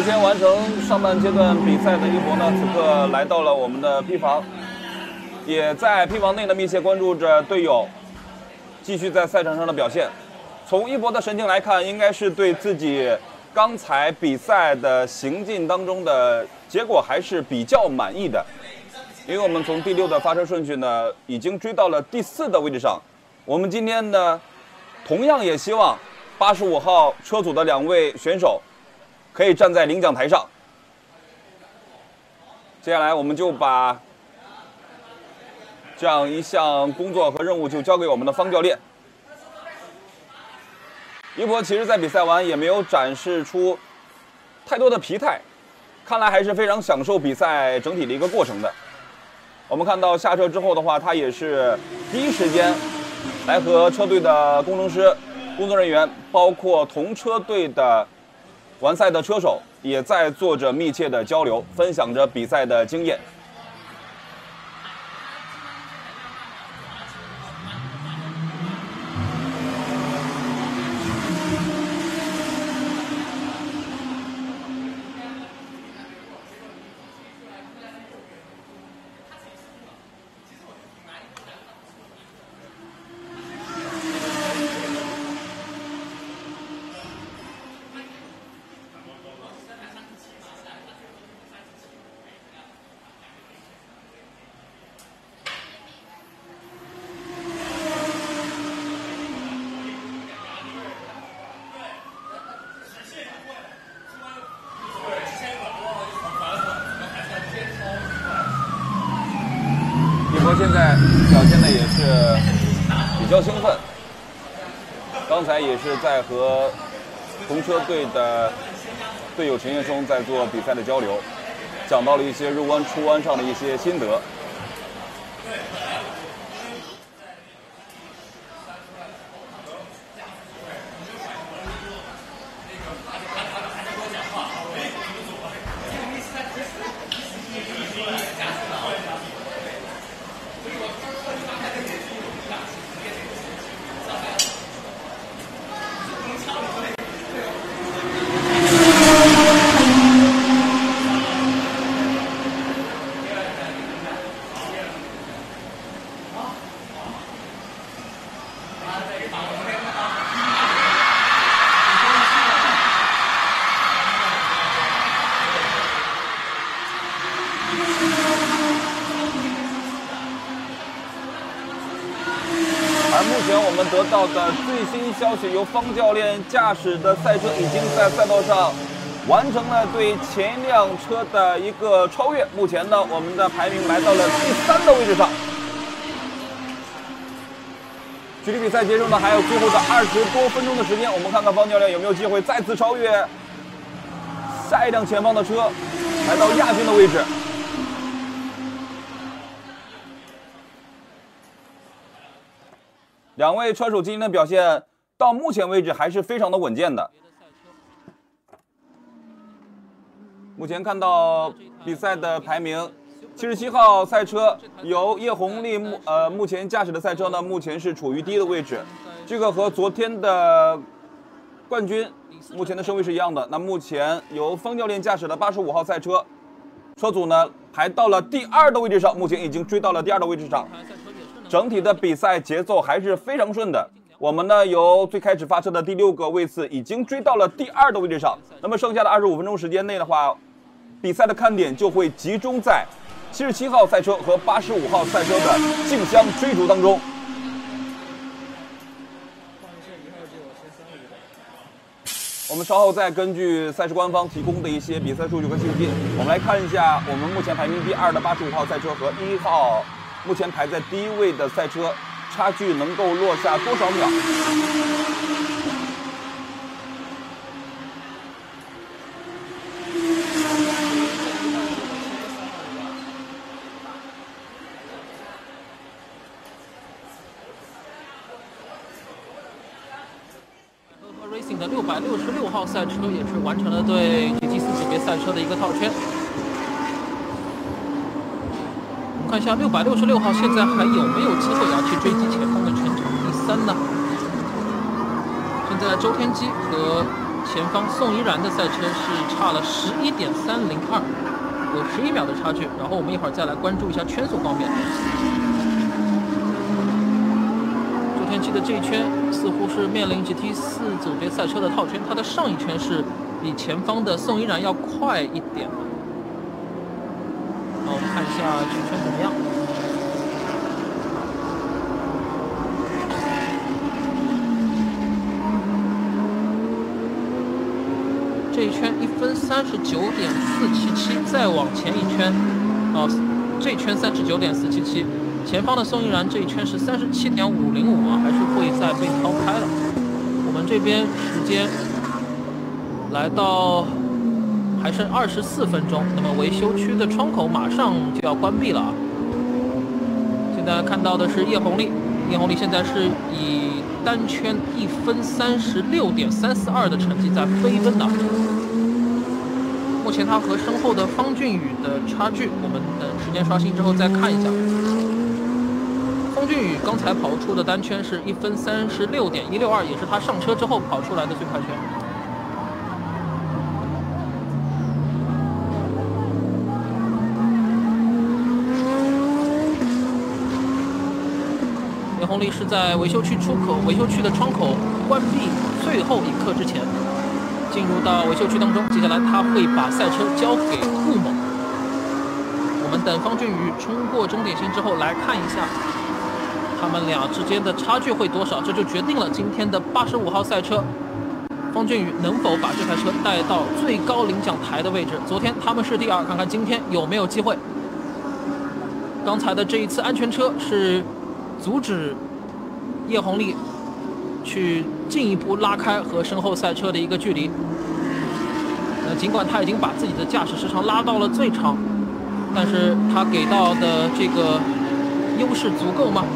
前完成上半阶段比赛的一博呢，此刻来到了我们的 P 房，也在 P 房内呢密切关注着队友继续在赛场上的表现。从一博的神情来看，应该是对自己刚才比赛的行进当中的结果还是比较满意的，因为我们从第六的发车顺序呢，已经追到了第四的位置上。我们今天呢，同样也希望八十五号车组的两位选手可以站在领奖台上。接下来我们就把这样一项工作和任务就交给我们的方教练。一博其实在比赛完也没有展示出太多的疲态，看来还是非常享受比赛整体的一个过程的。我们看到下车之后的话，他也是第一时间来和车队的工程师、工作人员，包括同车队的完赛的车手，也在做着密切的交流，分享着比赛的经验。现在表现的也是比较兴奋，刚才也是在和同车队的队友陈彦松在做比赛的交流，讲到了一些入弯、出弯上的一些心得。而目前我们得到的最新消息，由方教练驾驶的赛车已经在赛道上完成了对前一辆车的一个超越。目前呢，我们的排名来到了第三的位置上。距离比赛结束呢，还有最后的二十多分钟的时间，我们看看方教练有没有机会再次超越下一辆前方的车，来到亚军的位置。两位车手今天的表现到目前为止还是非常的稳健的。目前看到比赛的排名，七十七号赛车由叶红丽目呃目前驾驶的赛车呢，目前是处于第一的位置，这个和昨天的冠军目前的身位是一样的。那目前由方教练驾驶的八十五号赛车车组呢，排到了第二的位置上，目前已经追到了第二的位置上。整体的比赛节奏还是非常顺的。我们呢由最开始发车的第六个位次已经追到了第二的位置上。那么剩下的二十五分钟时间内的话，比赛的看点就会集中在七十七号赛车和八十五号赛车的竞相追逐当中。我们稍后再根据赛事官方提供的一些比赛数据和信息，我们来看一下我们目前排名第二的八十五号赛车和一号目前排在第一位的赛车差距能够落下多少秒。 Racing 的六百六十六号赛车也是完成了对 G T 四组别赛车的一个套圈。我们看一下六百六十六号现在还有没有机会啊去追击前方的陈场第三呢？现在周天基和前方宋依然的赛车是差了十一点三零二，有十一秒的差距。然后我们一会儿再来关注一下圈速方面。周天七的这一圈似乎是面临 G T 四组别赛车的套圈，它的上一圈是比前方的宋依然要快一点。好，我们看一下这一圈怎么样。这一圈一分三十九点四七七，再往前一圈，哦，这一圈三十九点四七七，前方的宋依然这一圈是三十七点五零五啊，还是会再被抛开了。我们这边时间来到还剩二十四分钟，那么维修区的窗口马上就要关闭了啊。现在看到的是叶红丽，叶红丽现在是以单圈一分三十六点三四二的成绩在飞奔的。目前他和身后的方俊宇的差距，我们等时间刷新之后再看一下。方俊宇刚才跑出的单圈是一分三十六点一六二，也是他上车之后跑出来的最快圈。叶红丽是在维修区出口、维修区的窗口关闭最后一刻之前进入到维修区当中，接下来他会把赛车交给顾猛。我们等方俊宇冲过终点线之后来看一下他们俩之间的差距会多少，这就决定了今天的八十五号赛车方俊宇能否把这台车带到最高领奖台的位置。昨天他们是第二，看看今天有没有机会。刚才的这一次安全车是阻止叶红丽去进一步拉开和身后赛车的一个距离。呃，尽管他已经把自己的驾驶时长拉到了最长，但是他给到的这个优势足够吗？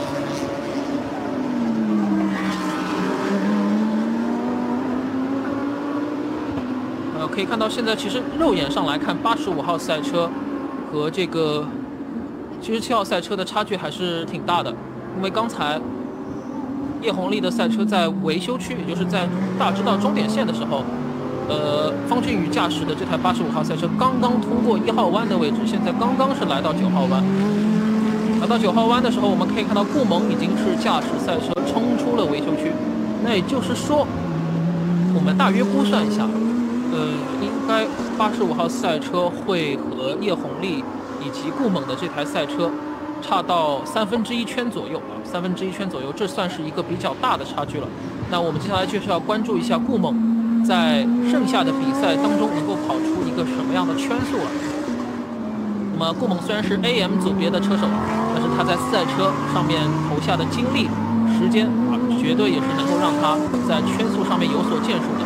呃，可以看到现在其实肉眼上来看，八十五号赛车和这个七十七号赛车的差距还是挺大的，因为刚才叶红丽的赛车在维修区，也就是在大直道终点线的时候，呃，方俊宇驾驶的这台八十五号赛车刚刚通过一号弯的位置，现在刚刚是来到九号弯。来到九号弯的时候，我们可以看到顾猛已经是驾驶赛车冲出了维修区，那也就是说，我们大约估算一下，呃，应该八十五号赛车会和叶红丽以及顾猛的这台赛车差到三分之一圈左右啊，三分之一圈左右，这算是一个比较大的差距了。那我们接下来就是要关注一下顾猛在剩下的比赛当中能够跑出一个什么样的圈速了。那么顾猛虽然是 A M 组别的车手，但是他在赛车上面投下的精力、时间啊，绝对也是能够让他在圈速上面有所建树的。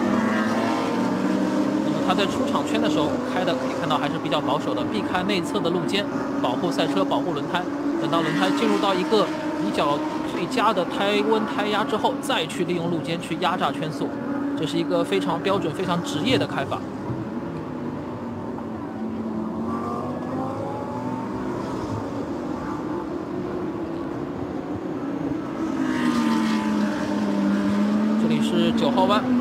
他在出场圈的时候开的可以看到还是比较保守的，避开内侧的路肩，保护赛车，保护轮胎。等到轮胎进入到一个比较最佳的胎温胎压之后，再去利用路肩去压榨圈速，这是一个非常标准、非常职业的开法。这里是九号弯。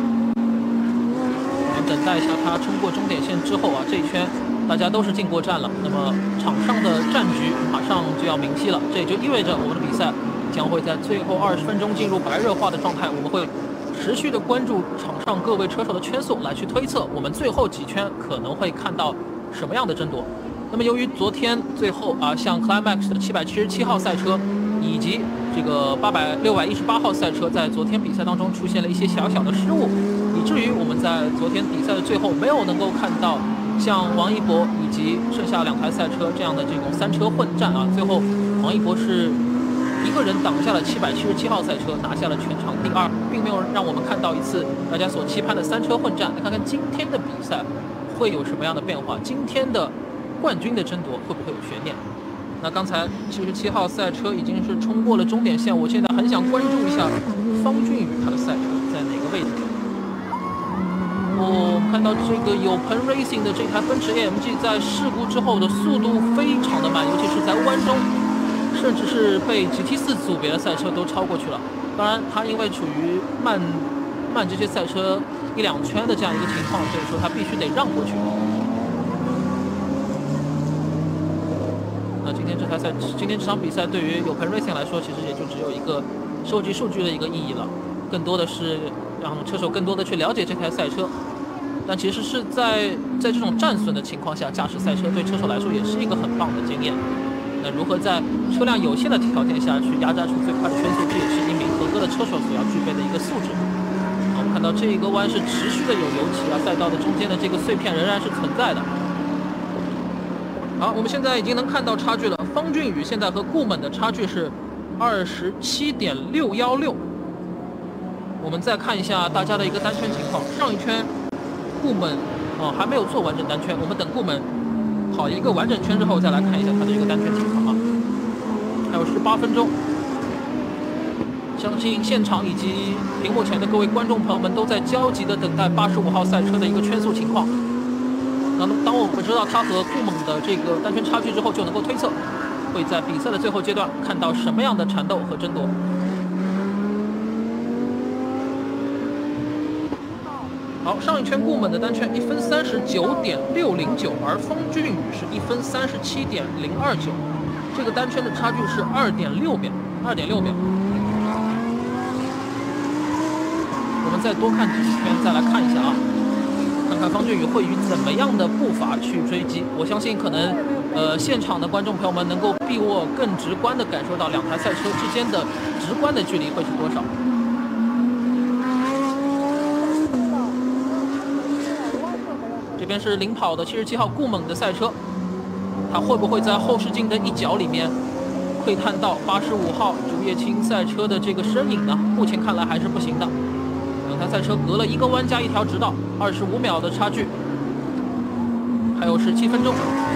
等待一下他冲过终点线之后啊，这一圈大家都是进过站了，那么场上的战局马上就要明晰了，这也就意味着我们的比赛将会在最后二十分钟进入白热化的状态。我们会持续的关注场上各位车手的圈速，来去推测我们最后几圈可能会看到什么样的争夺。那么由于昨天最后啊，像 Climax 的七百七十七号赛车以及这个八百六百一十八号赛车在昨天比赛当中出现了一些小小的失误，以至于我们在昨天比赛的最后没有能够看到像王一博以及剩下两台赛车这样的这种三车混战啊。最后王一博是一个人挡下了七百七十七号赛车，拿下了全场第二，并没有让我们看到一次大家所期盼的三车混战。来看看今天的比赛会有什么样的变化，今天的冠军的争夺会不会有悬念。那刚才七十七号赛车已经是冲过了终点线，我现在很想关注一下方俊宇他的赛车在哪个位置。哦，我们看到这个有朋 Racing 的这台奔驰 A M G 在事故之后的速度非常的慢，尤其是在弯中，甚至是被 G T 四组别的赛车都超过去了。当然，它因为处于慢慢这些赛车一两圈的这样一个情况，所以说他必须得让过去。那今天这台赛，今天这场比赛对于有朋 Racing 来说，其实也就只有一个收集数据的一个意义了，更多的是让车手更多的去了解这台赛车。但其实是在在这种战损的情况下驾驶赛车，对车手来说也是一个很棒的经验。那如何在车辆有限的条件下去压榨出最快的圈速，这也是一名合格的车手所要具备的一个素质。我们看到这一个弯是持续的有油漆啊，赛道的中间的这个碎片仍然是存在的。好，我们现在已经能看到差距了。方俊宇现在和顾猛的差距是二十七点六一六。我们再看一下大家的一个单圈情况，上一圈顾猛哦还没有做完整单圈，我们等顾猛跑一个完整圈之后再来看一下他的一个单圈情况啊。还有十八分钟，相信现场以及屏幕前的各位观众朋友们都在焦急的等待八十五号赛车的一个圈速情况。那当我们知道他和顾猛的这个单圈差距之后，就能够推测会在比赛的最后阶段看到什么样的缠斗和争夺。好，上一圈顾猛的单圈一分三十九点六零九，而方俊宇是一分三十七点零二九，这个单圈的差距是二点六秒，二点六秒。我们再多看几圈，再来看一下啊，看看方俊宇会以怎么样的步伐去追击。我相信可能，呃，现场的观众朋友们能够比我更直观的感受到两台赛车之间的直观的距离会是多少。这边是领跑的七十七号顾猛的赛车，他会不会在后视镜的一角里面窥探到八十五号竹叶青赛车的这个身影呢？目前看来还是不行的。两台赛车隔了一个弯加一条直道，二十五秒的差距，还有十七分钟。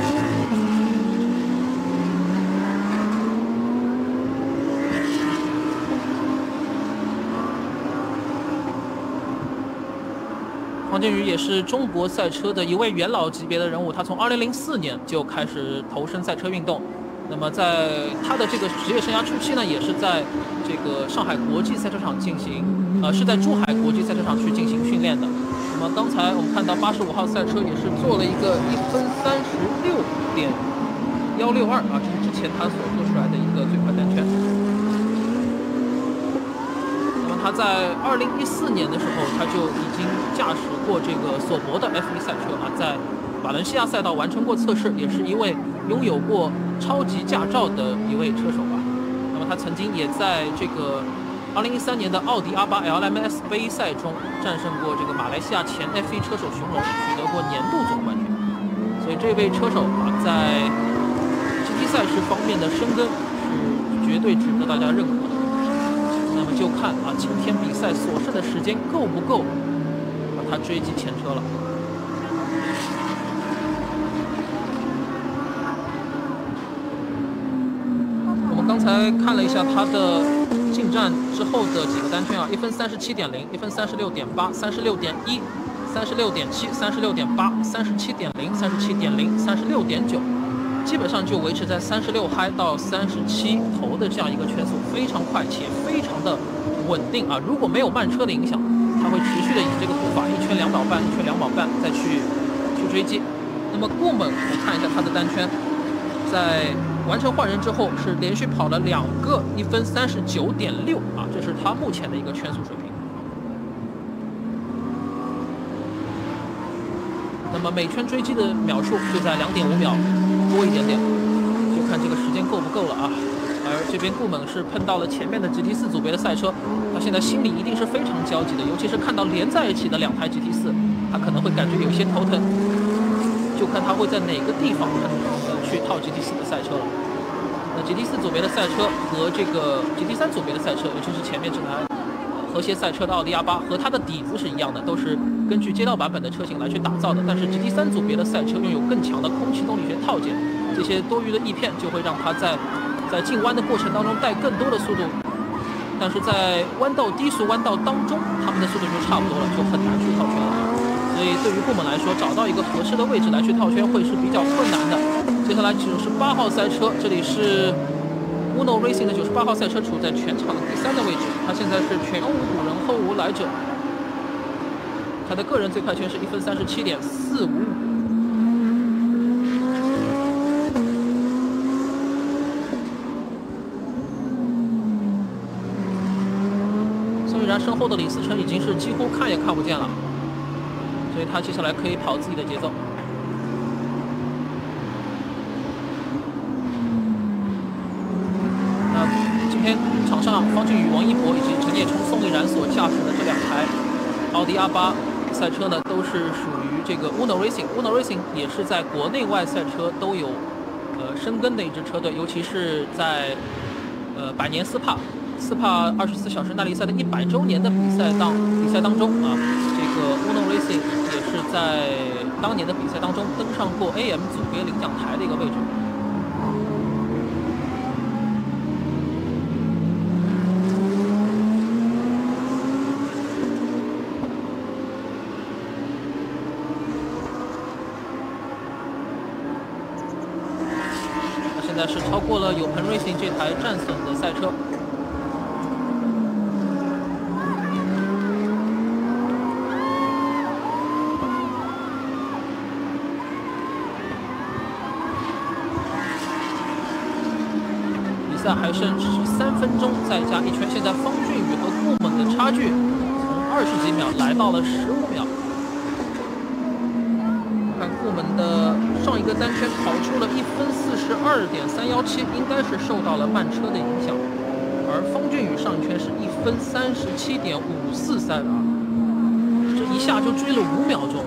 方俊宇也是中国赛车的一位元老级别的人物，他从二零零四年就开始投身赛车运动。那么在他的这个职业生涯初期呢，也是在这个上海国际赛车场进行，呃，是在珠海国际赛车场去进行训练的。那么刚才我们看到八十五号赛车也是做了一个一分三十六点幺六二啊，这是之前他所做出来的一个最快单圈。他在二零一四年的时候，他就已经驾驶过这个索博的 F 一 赛车啊，在瓦伦西亚赛道完成过测试，也是一位拥有过超级驾照的一位车手啊。那么他曾经也在这个二零一三年的奥迪 R 八 L M S 杯赛中战胜过这个马来西亚前 F 一 车手熊龙，取得过年度总冠军。所以这位车手啊，在 G T 赛事方面的深耕是绝对值得大家认可的。那么就看啊，今天比赛所剩的时间够不够把他追击前车了。我们刚才看了一下他的进站之后的几个单圈啊，一分三十七点零，一分三十六点八，三十六点一，三十六点七，三十六点八，三十七点零，三十七点零，三十六点九。基本上就维持在三十六嗨到三十七头的这样一个圈速，非常快且非常的稳定啊！如果没有慢车的影响，它会持续的以这个步伐一圈两秒半，一圈两秒半再去去追击。那么顾猛，我看一下他的单圈，在完成换人之后是连续跑了两个一分三十九点六啊，这是他目前的一个圈速水平。那么每圈追击的秒数就在两点五秒多一点点，就看这个时间够不够了啊。而这边顾猛是碰到了前面的 G T 四 组别的赛车，他现在心里一定是非常焦急的，尤其是看到连在一起的两台 G T 四，他可能会感觉有些头疼，就看他会在哪个地方呃去套 G T 四 的赛车了。那 G T 四 组别的赛车和这个 G T 三 组别的赛车，尤其是前面这台和谐赛车的奥迪 R 八，和它的底子是一样的，都是根据街道版本的车型来去打造的。但是 G T 三 组别的赛车拥有更强的空气动力学套件，这些多余的翼片就会让它在在进弯的过程当中带更多的速度，但是在弯道低速弯道当中，它们的速度就差不多了，就很难去套圈了。所以对于顾猛来说，找到一个合适的位置来去套圈会是比较困难的。接下来九十八号赛车，这里是Uno Racing 的九十八号赛车处在全场的第三的位置，他现在是全无五人后无来者。 他的个人最快圈是一分三十七点四五五。宋一然身后的李思成已经是几乎看也看不见了，所以他接下来可以跑自己的节奏。那今天场上方俊宇、王一博以及陈业冲、宋一然所驾驶的这两台奥迪 R 八赛车呢，都是属于这个 Uno Racing。Uno Racing 也是在国内外赛车都有呃深耕的一支车队，尤其是在呃百年斯帕斯帕二十四小时耐力赛的一百周年的比赛当比赛当中啊，这个 Uno Racing 也是在当年的比赛当中登上过 A M 组别领奖台的一个位置。那现在是超过了有朋 Racing 这台战损的赛车。比赛还剩十三分钟，再加一圈。现在方俊宇和顾猛的差距从二十几秒来到了十五秒。看顾猛的上一个单圈跑出了一分四十二点三一七，应该是受到了慢车的影响。而方俊宇上一圈是一分三十七点五四三啊，这一下就追了五秒钟。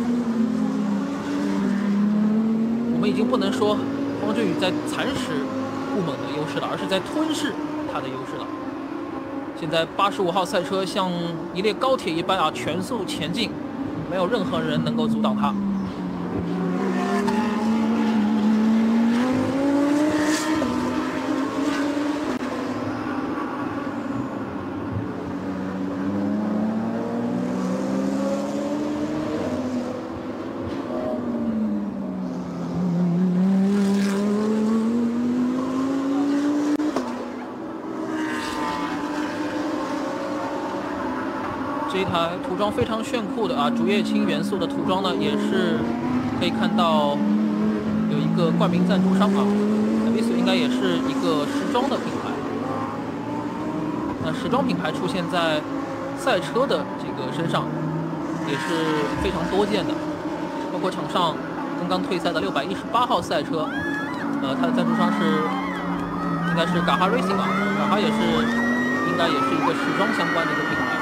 我们已经不能说方俊宇在蚕食顾猛的优势了，而是在吞噬他的优势了。现在八十五号赛车像一列高铁一般啊，全速前进，没有任何人能够阻挡他。这一台涂装非常炫酷的啊，竹叶青元素的涂装呢，也是可以看到有一个冠名赞助商啊 ，A V S 应该也是一个时装的品牌。那时装品牌出现在赛车的这个身上，也是非常多见的。包括场上刚刚退赛的六百一十八号赛车，呃，它的赞助商是应该是嘎哈 Racing 啊，嘎哈也是应该也是一个时装相关的一个品牌。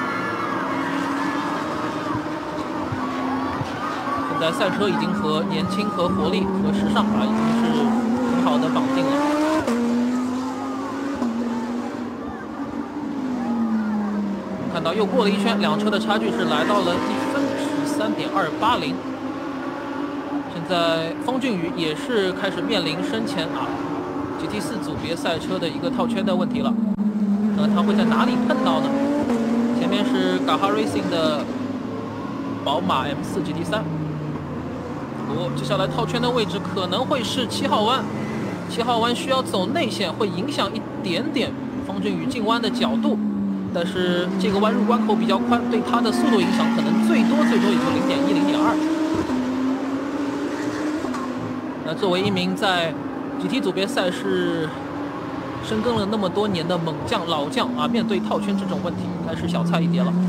在赛车已经和年轻、和活力、和时尚啊，已经是很好的绑定了。看到又过了一圈，两车的差距是来到了一分十三点二八零。现在方俊宇也是开始面临身前啊 G T 四组别赛车的一个套圈的问题了。那他会在哪里碰到呢？前面是嘎哈 Racing 的宝马 M 四 G T 三。接下来套圈的位置可能会是七号弯，七号弯需要走内线，会影响一点点方俊宇进弯的角度，但是这个弯入关口比较宽，对他的速度影响可能最多最多也就零点一、零点二。那作为一名在 G T 组别赛事深耕了那么多年的猛将老将啊，面对套圈这种问题，应该是小菜一碟了。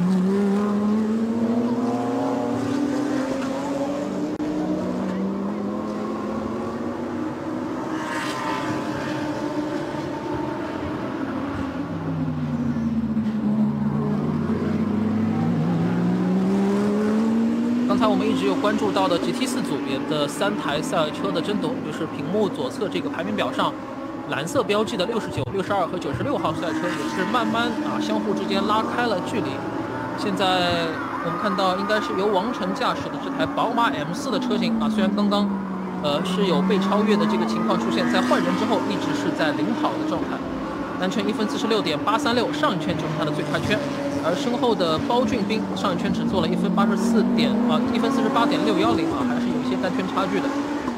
刚才我们一直有关注到的 G T 四组别的三台赛车的争夺，就是屏幕左侧这个排名表上蓝色标记的六十九、六十二和九十六号赛车，也是慢慢啊相互之间拉开了距离。现在我们看到，应该是由王晨驾驶的这台宝马 M 四的车型啊，虽然刚刚呃是有被超越的这个情况出现，在换人之后一直是在领跑的状态，单圈一分四十六点八三六，上一圈就是他的最快圈。而身后的包俊斌上一圈只做了一分八十四点啊，一分四十八点六幺零啊，还是有一些单圈差距的。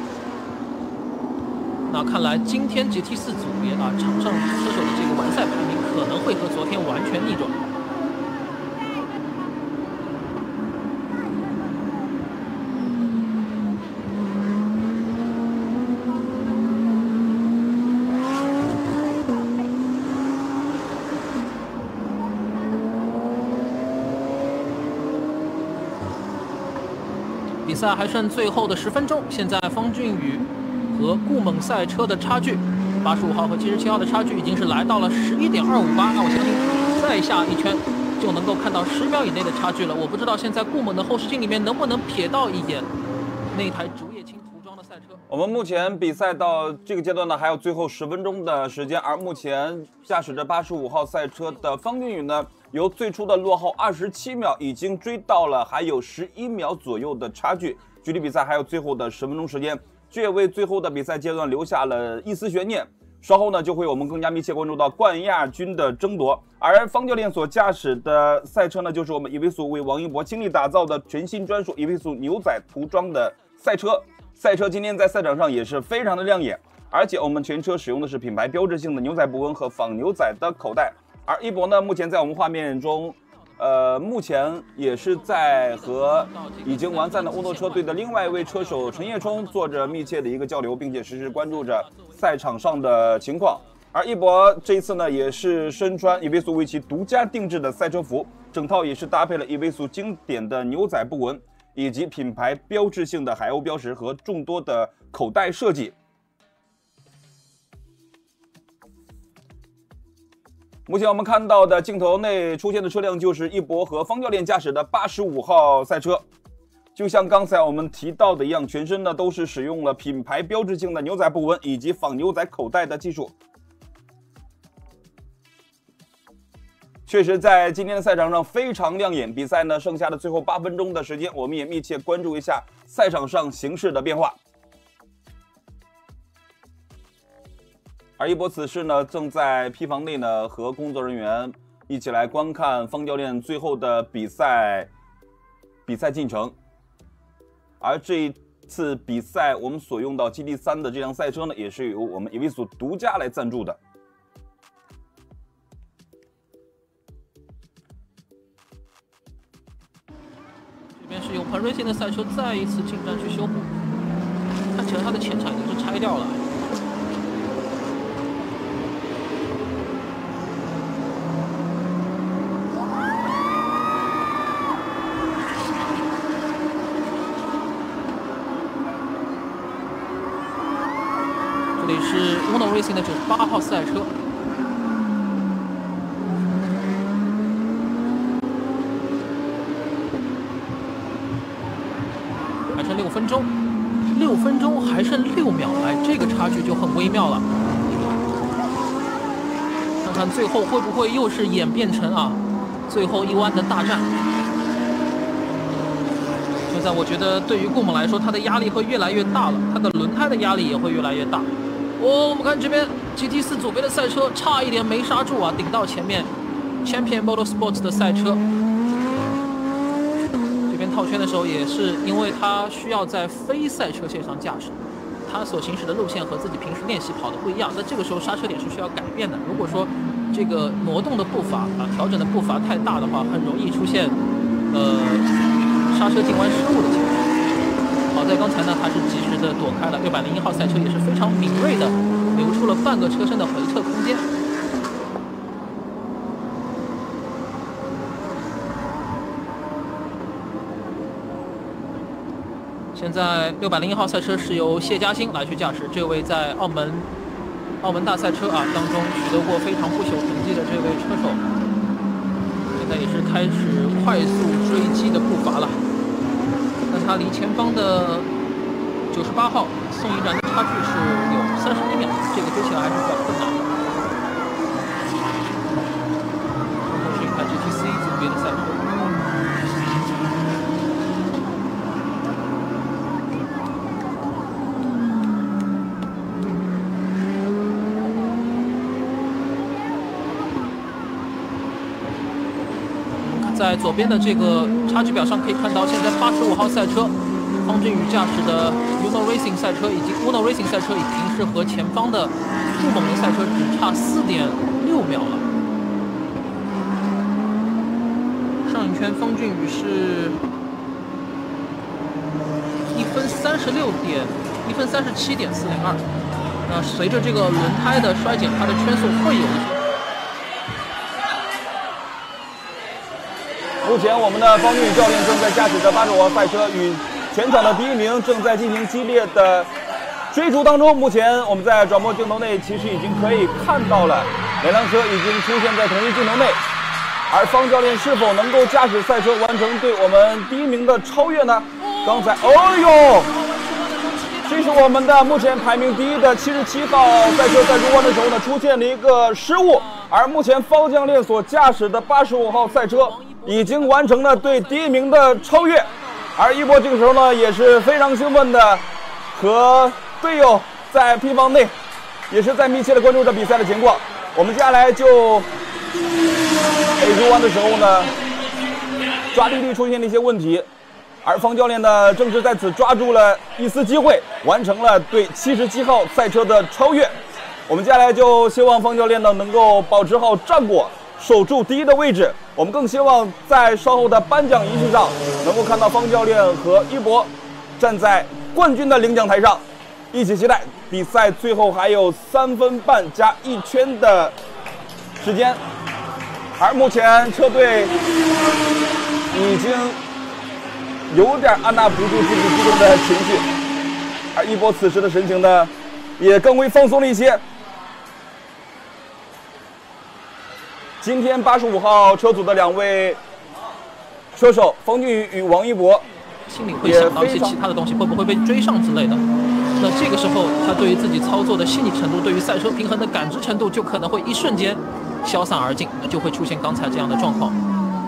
那看来今天 G T 四组别啊，场上车手的这个完赛排名可能会和昨天完全逆转。 比赛还剩最后的十分钟，现在方俊宇和顾猛赛车的差距，八十五号和七十七号的差距已经是来到了十一点二五八。那我相信再下一圈就能够看到十秒以内的差距了。我不知道现在顾猛的后视镜里面能不能瞥到一眼那台竹叶青涂装的赛车。 我们目前比赛到这个阶段呢，还有最后十分钟的时间，而目前驾驶着八十五号赛车的方俊宇呢，由最初的落后二十七秒，已经追到了还有十一秒左右的差距。距离比赛还有最后的十分钟时间，这也为最后的比赛阶段留下了一丝悬念。稍后呢，就会我们更加密切关注到冠亚军的争夺。而方教练所驾驶的赛车呢，就是我们伊维苏为王一博倾力打造的全新专属伊维苏牛仔涂装的赛车。赛车今天在赛场上也是非常的亮眼，而且我们全车使用的是品牌标志性的牛仔布纹和仿牛仔的口袋。而一博呢，目前在我们画面中，呃，目前也是在和已经完赛的乌诺车队的另外一位车手陈叶冲做着密切的一个交流，并且实时关注着赛场上的情况。而一博这一次呢，也是身穿伊维苏为其独家定制的赛车服，整套也是搭配了伊维苏经典的牛仔布纹，以及品牌标志性的海鸥标识和众多的口袋设计。目前我们看到的镜头内出现的车辆就是一博和方教练驾驶的八十五号赛车，就像刚才我们提到的一样，全身呢都是使用了品牌标志性的牛仔布纹以及仿牛仔口袋的技术。确实，在今天的赛场上非常亮眼。比赛呢剩下的最后八分钟的时间，我们也密切关注一下赛场上形势的变化。而一博此时呢，正在 P 房内呢，和工作人员一起来观看方教练最后的比赛比赛进程。而这一次比赛，我们所用到 G T 三的这辆赛车呢，也是由我们伊维苏独家来赞助的。 这边是永鹏 Racing 的赛车再一次进站去修补，看起来它的前场已经是拆掉了。这里是 Uno Racing 的九十八号赛车，还剩六分钟，六分钟还剩六秒，哎，这个差距就很微妙了。看看最后会不会又是演变成啊最后一弯的大战。现在我觉得对于顾猛来说，他的压力会越来越大了，他的轮胎的压力也会越来越大。哦，我们看这边 G T 四左边的赛车差一点没刹住啊，顶到前面 Champion Motorsports 的赛车。这边套圈的时候也是因为他需要在非赛车线上驾驶，他所行驶的路线和自己平时练习跑的不一样，那这个时候刹车点是需要改变的。如果说这个挪动的步伐啊，调整的步伐太大的话，很容易出现呃刹车进弯失误的情况。好在刚才呢，他是及时的躲开了六百零一号赛车，也是非常敏锐的留出了半个车身的回撤空间。现在六百零一号赛车是由谢嘉欣来去驾驶，这位在澳门澳门大赛车啊当中取得过非常不朽成绩的这位车手，现在也是开始快速追击的步伐了。那他离前方的九十八号宋一然的差距是有三十一秒，这个追起来还是比较困难的。然后是一台 G T C 组别的赛车。在左边的这个差距表上可以看到，现在八十五号赛车方俊宇驾驶的 Uno Racing 赛车以及 Uno Racing 赛车已经是和前方的顾猛的赛车只差四点六秒了。上一圈方俊宇是一分三十六点一分三十七点四零二。那随着这个轮胎的衰减，它的圈速会有一些。 目前我们的方俊宇教练正在驾驶着八十五号赛车与全场的第一名正在进行激烈的追逐当中。目前我们在转播镜头内其实已经可以看到了，两辆车已经出现在同一镜头内。而方教练是否能够驾驶赛车完成对我们第一名的超越呢？刚才，哦呦！这是我们的目前排名第一的七十七号赛车在入弯的时候呢出现了一个失误，而目前方教练所驾驶的八十五号赛车已经完成了对第一名的超越，而一博这个时候呢也是非常兴奋的和队友在 P 房内也是在密切的关注着比赛的情况。我们接下来就哎入弯的时候呢抓地力出现了一些问题。而方教练呢，正是在此抓住了一丝机会，完成了对七十七号赛车的超越。我们接下来就希望方教练呢能够保持好战果，守住第一的位置。我们更希望在稍后的颁奖仪式上，能够看到方教练和一博站在冠军的领奖台上，一起期待比赛最后还有三分半加一圈的时间。而目前车队已经有点按捺不住自己激动的情绪，而一博此时的神情呢，也更为放松了一些。今天八十五号车组的两位车手方俊宇与王一博， 心里会想到一些其他的东西，会不会被追上之类的。那这个时候，他对于自己操作的细腻程度，对于赛车平衡的感知程度，就可能会一瞬间消散而尽，就会出现刚才这样的状况。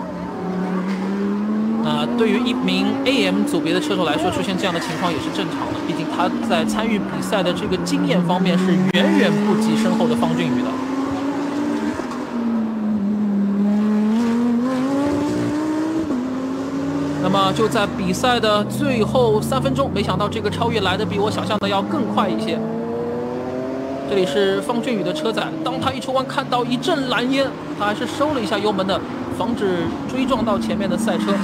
那对于一名 A M 组别的车手来说，出现这样的情况也是正常的，毕竟他在参与比赛的这个经验方面是远远不及身后的方俊宇的。那么就在比赛的最后三分钟，没想到这个超越来的比我想象的要更快一些。这里是方俊宇的车载，当他一出弯看到一阵蓝烟，他还是收了一下油门的，防止追撞到前面的赛车。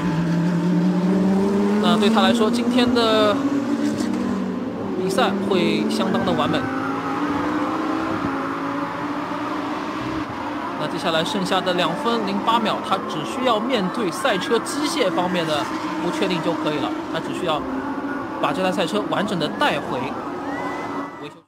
那对他来说，今天的比赛会相当的完美。那接下来剩下的两分零八秒，他只需要面对赛车机械方面的不确定就可以了。他只需要把这台赛车完整的带回维修。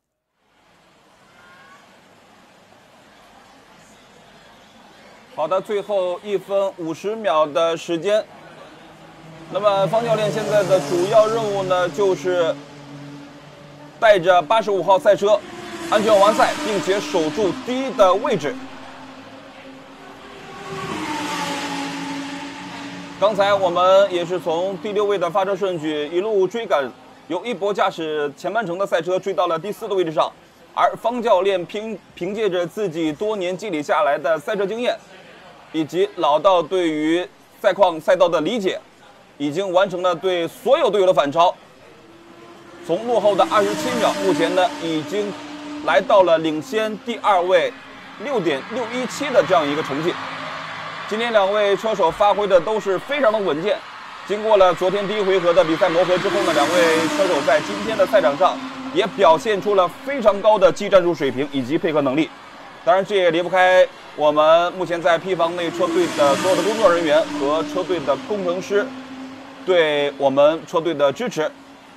好的，最后一分五十秒的时间。那么方教练现在的主要任务呢，就是带着八十五号赛车安全完赛，并且守住第一的位置。刚才我们也是从第六位的发车顺序一路追赶，由一博驾驶前半程的赛车追到了第四的位置上，而方教练凭凭借着自己多年积累下来的赛车经验，以及老道对于赛况赛道的理解，已经完成了对所有队友的反超。从落后的二十七秒，目前呢已经来到了领先第二位六点六一七的这样一个成绩。今天两位车手发挥的都是非常的稳健。经过了昨天第一回合的比赛磨合之后呢，两位车手在今天的赛场上也表现出了非常高的技战术水平以及配合能力。当然，这也离不开我们目前在 P 房内车队的所有的工作人员和车队的工程师对我们车队的支持。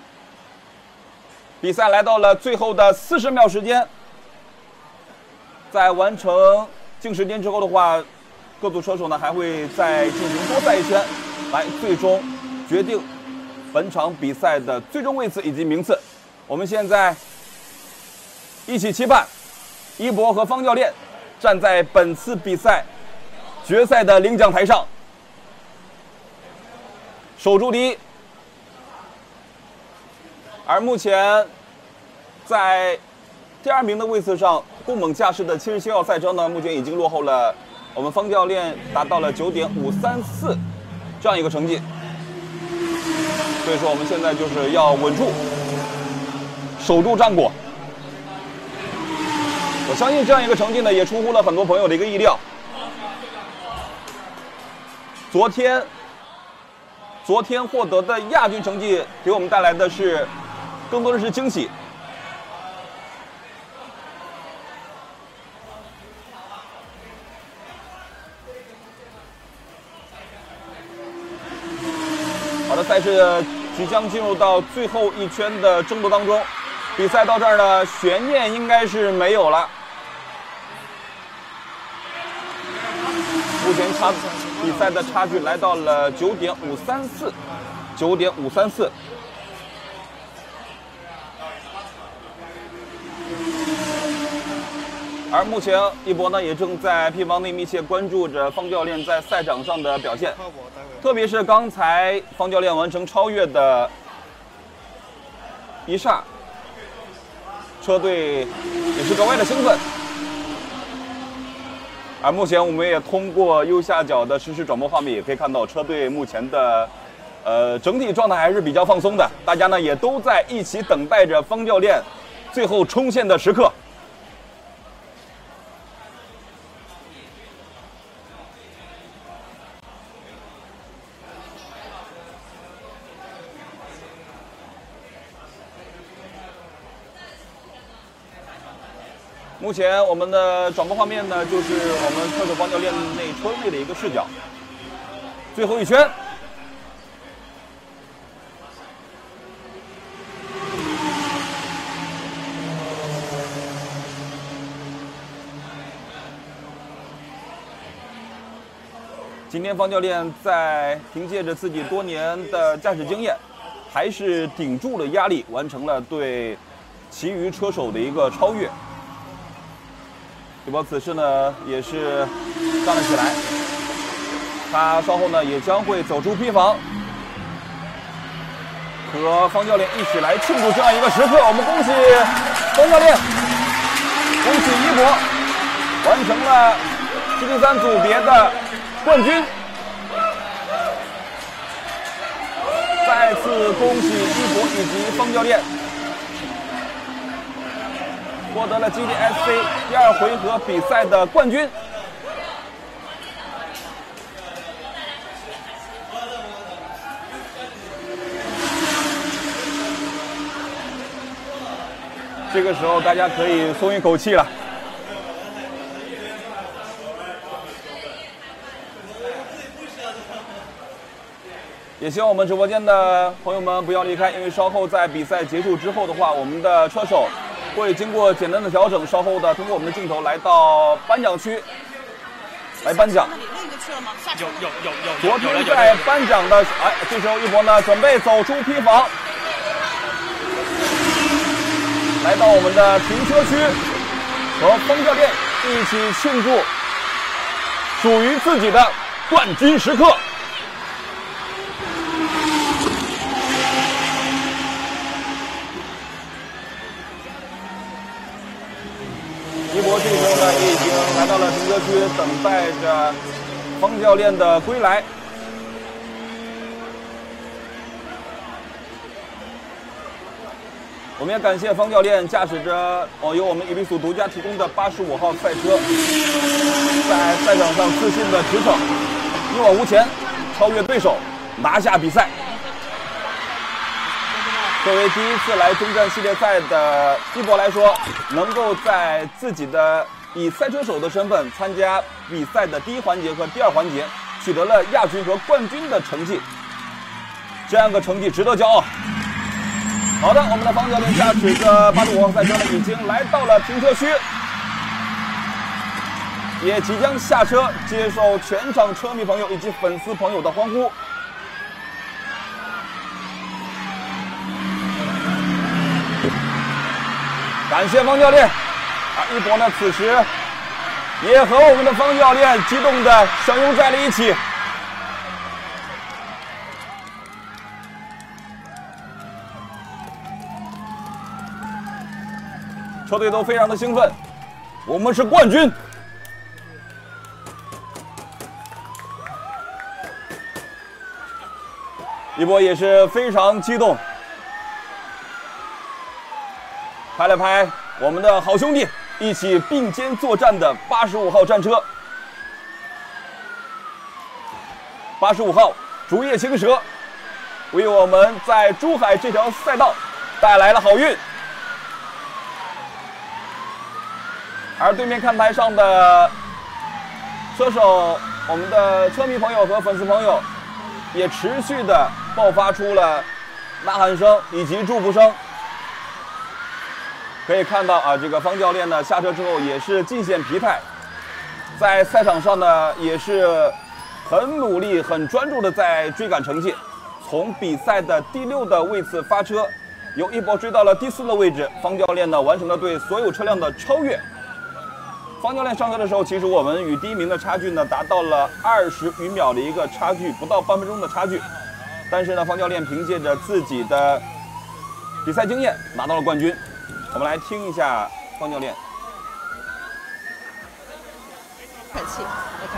比赛来到了最后的四十秒时间，在完成净时间之后的话，各组车手呢还会再进行多赛一圈，来最终决定本场比赛的最终位次以及名次。我们现在一起期盼一博和方教练站在本次比赛决赛的领奖台上，守住第一。而目前在第二名的位次上，顾猛驾驶的七十七号赛车呢，目前已经落后了我们方教练，达到了九点五三四这样一个成绩。所以说，我们现在就是要稳住，守住战果。我相信这样一个成绩呢，也出乎了很多朋友的一个意料。昨天，昨天获得的亚军成绩给我们带来的是更多的是惊喜。好好的，赛事即将进入到最后一圈的争夺当中，比赛到这儿呢，悬念应该是没有了。目前差比赛的差距来到了九点五三四，九点五三四。而目前一博呢也正在屁房内密切关注着方教练在赛场上的表现，特别是刚才方教练完成超越的一刹，车队也是格外的兴奋。而目前我们也通过右下角的实时转播画面，也可以看到车队目前的，呃，整体状态还是比较放松的。大家呢也都在一起等待着方教练最后冲线的时刻。目前我们的转播画面呢，就是我们车手方教练内车内的一个视角。最后一圈，今天方教练在凭借着自己多年的驾驶经验，还是顶住了压力，完成了对其余车手的一个超越。一博此时呢也是站了起来，他稍后呢也将会走出坯房，和方教练一起来庆祝这样一个时刻。我们恭喜方教练，恭喜一博完成了 G T 三组别的冠军。再次恭喜一博以及方教练获得了 G T S C 第二回合比赛的冠军。这个时候大家可以松一口气了。也希望我们直播间的朋友们不要离开，因为稍后在比赛结束之后的话，我们的车手会经过简单的调整，稍后的通过我们的镜头来到颁奖区来颁奖。 有有有有昨天在颁奖的，哎，这时候一博呢准备走出坯房，来到我们的停车区，和方教练一起庆祝属于自己的冠军时刻。一博这时候呢也已经来到了停车区，等待着方教练的归来。我们也感谢方教练驾驶着哦由我们伊比苏独家提供的八十五号赛车，在赛场上自信的驰骋，一往无前，超越对手，拿下比赛。作为第一次来征战系列赛的一博来说，能够在自己的以赛车手的身份参加比赛的第一环节和第二环节，取得了亚军和冠军的成绩，这样的成绩值得骄傲。好的，我们的方教练驾驶着八十五号赛车呢，已经来到了停车区，也即将下车接受全场车迷朋友以及粉丝朋友的欢呼。感谢方教练啊！一博呢，此时也和我们的方教练激动的相拥在了一起。车队都非常的兴奋，我们是冠军！一博也是非常激动。拍了拍我们的好兄弟，一起并肩作战的八十五号战车。八十五号竹叶青蛇为我们在珠海这条赛道带来了好运。而对面看台上的车手，我们的车迷朋友和粉丝朋友也持续的爆发出了呐喊声以及祝福声。可以看到啊，这个方教练呢下车之后也是尽显疲态，在赛场上呢也是很努力、很专注的在追赶成绩。从比赛的第六的位次发车，由一博追到了第四的位置。方教练呢完成了对所有车辆的超越。方教练上车的时候，其实我们与第一名的差距呢达到了二十余秒的一个差距，不到半分钟的差距。但是呢，方教练凭借着自己的比赛经验拿到了冠军。我们来听一下方教练。 喘气 ，OK。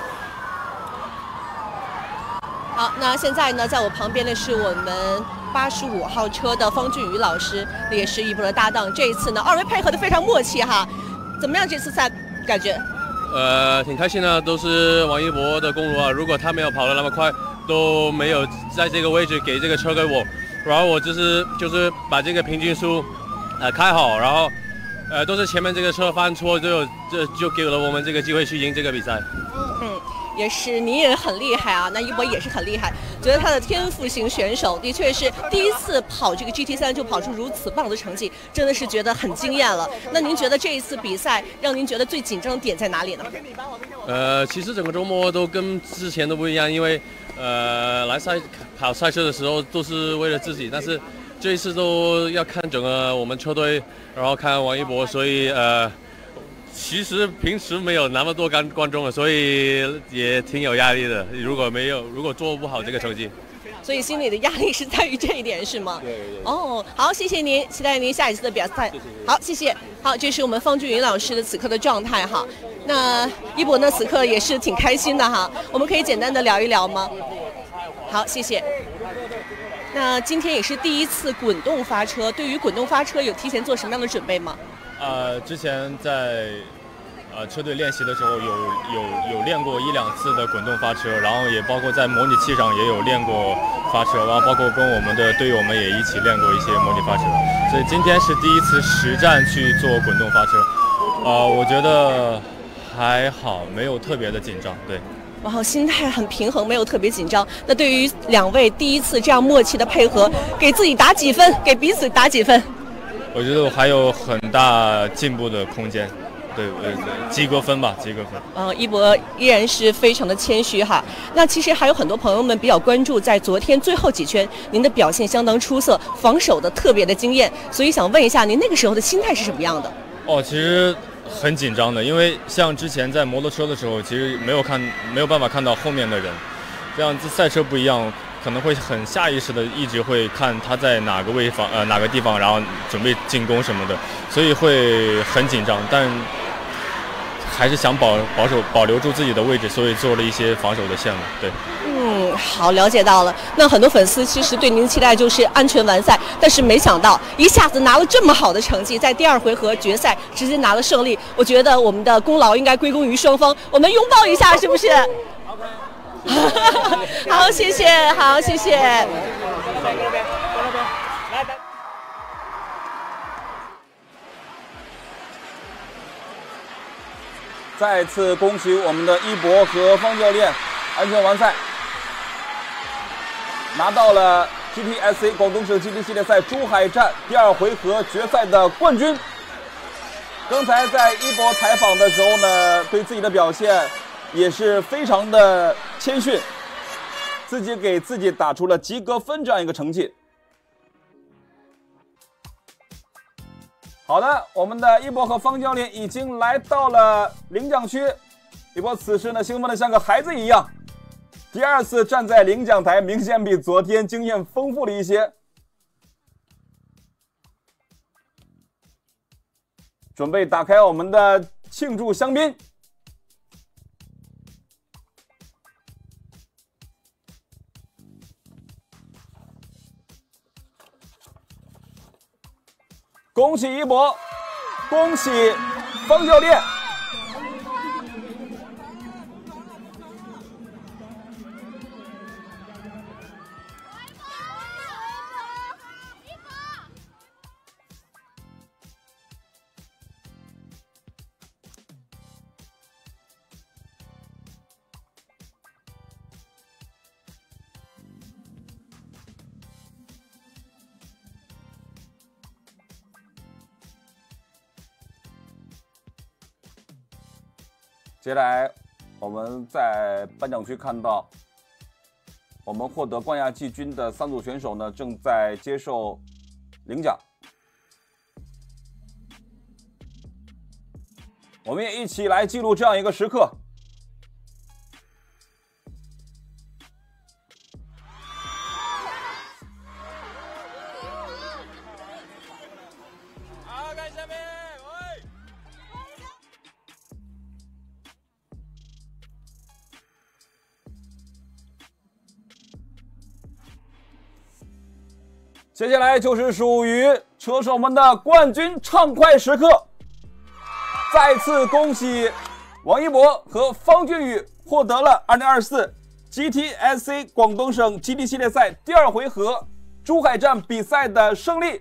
好，那现在呢，在我旁边的是我们八十五号车的方俊宇老师，也是一博的搭档。这一次呢，二位配合的非常默契哈。怎么样？这次赛感觉？ 呃，挺开心的，都是王一博的功劳啊。如果他没有跑得那么快，都没有在这个位置给这个车给我，然后我就是就是把这个平均速。呃，开好，然后，呃，都是前面这个车犯错，就有这就给了我们这个机会去赢这个比赛。 嗯，也是，你也很厉害啊，那一博也是很厉害，觉得他的天赋型选手的确是第一次跑这个 G T 三就跑出如此棒的成绩，真的是觉得很惊艳了。那您觉得这一次比赛让您觉得最紧张的点在哪里呢？ 呃，其实整个周末都跟之前都不一样，因为呃来赛跑赛车的时候都是为了自己，但是。这一次都要看整个我们车队，然后看王一博，所以呃，其实平时没有那么多观观众了，所以也挺有压力的。如果没有，如果做不好这个成绩， 所以心里的压力是在于这一点，是吗？ 对对。 哦，好，谢谢您，期待您下一次的比赛。谢谢好，谢谢。好，这是我们方俊宇老师的此刻的状态哈。那一博呢，此刻也是挺开心的哈。我们可以简单的聊一聊吗？好，谢谢。那今天也是第一次滚动发车，对于滚动发车有提前做什么样的准备吗？ 呃，之前在呃车队练习的时候有有有练过一两次的滚动发车，然后也包括在模拟器上也有练过发车，然后包括跟我们的队友们也一起练过一些模拟发车，所以今天是第一次实战去做滚动发车，呃，我觉得还好，没有特别的紧张，对。 然后心态很平衡，没有特别紧张。那对于两位第一次这样默契的配合，给自己打几分？给彼此打几分？ 我觉得我还有很大进步的空间，对，呃，及格分吧，及格分。 呃，一博依然是非常的谦虚哈。那其实还有很多朋友们比较关注，在昨天最后几圈，您的表现相当出色，防守的特别的惊艳，所以想问一下，您那个时候的心态是什么样的？ 哦，其实。很紧张的，因为像之前在摩托车的时候，其实没有看没有办法看到后面的人，这样子赛车不一样，可能会很下意识的一直会看他在哪个位方呃哪个地方，然后准备进攻什么的，所以会很紧张，但还是想保保守保留住自己的位置，所以做了一些防守的线路，对。 嗯，好，了解到了。那很多粉丝其实对您的期待就是安全完赛，但是没想到一下子拿了这么好的成绩，在第二回合决赛直接拿了胜利。我觉得我们的功劳应该归功于双方，我们拥抱一下，是不是？好，谢谢，好，谢谢。 再次恭喜我们的一博和方教练安全完赛，拿到了 G T S C 广东省 G T 系列赛珠海站第二回合决赛的冠军。刚才在一博采访的时候呢，对自己的表现也是非常的谦逊，自己给自己打出了及格分这样一个成绩。好的，我们的一博和方教练已经来到了领奖区。一博此时呢，兴奋的像个孩子一样。第二次站在领奖台，明显比昨天经验丰富了一些。准备打开我们的庆祝香槟。恭喜一博，恭喜方教练。 接下来我们在颁奖区看到，我们获得冠亚季军的三组选手呢，正在接受领奖。我们也一起来记录这样一个时刻。 好，看下面，喂。 接下来就是属于车手们的冠军畅快时刻。再次恭喜王一博和方俊宇获得了二零二四 G T S C 广东省极地系列赛第二回合珠海站比赛的胜利。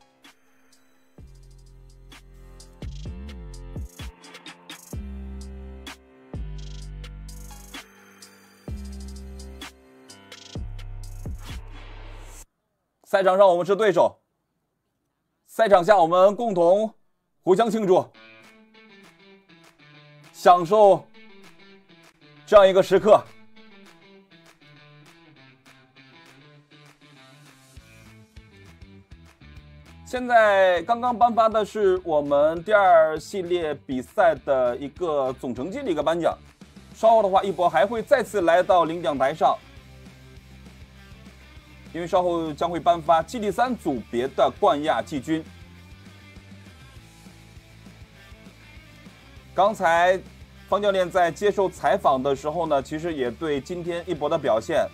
赛场上我们是对手，赛场下我们共同互相庆祝，享受这样一个时刻。现在刚刚颁发的是我们第二系列比赛的一个总成绩的一个颁奖，稍后的话一博还会再次来到领奖台上，因为稍后将会颁发 G T 三组别的冠亚季军。刚才方教练在接受采访的时候呢，其实也对今天一博的表现，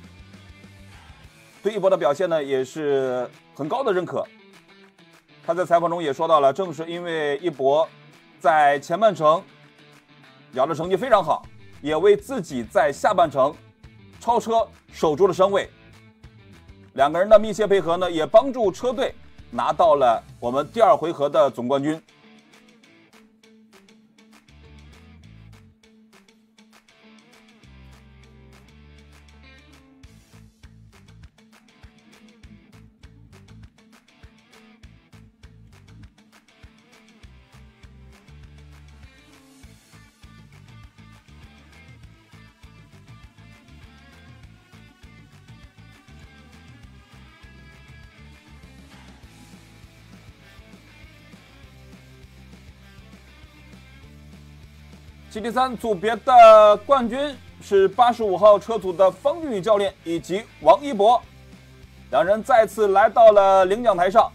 对一博的表现呢也是很高的认可。他在采访中也说到了，正是因为一博在前半程摇的成绩非常好，也为自己在下半程超车守住了身位。两个人的密切配合呢，也帮助车队拿到了我们第二回合的总冠军。G T 三组别的冠军是八十五号车组的方俊宇教练以及王一博，两人再次来到了领奖台上。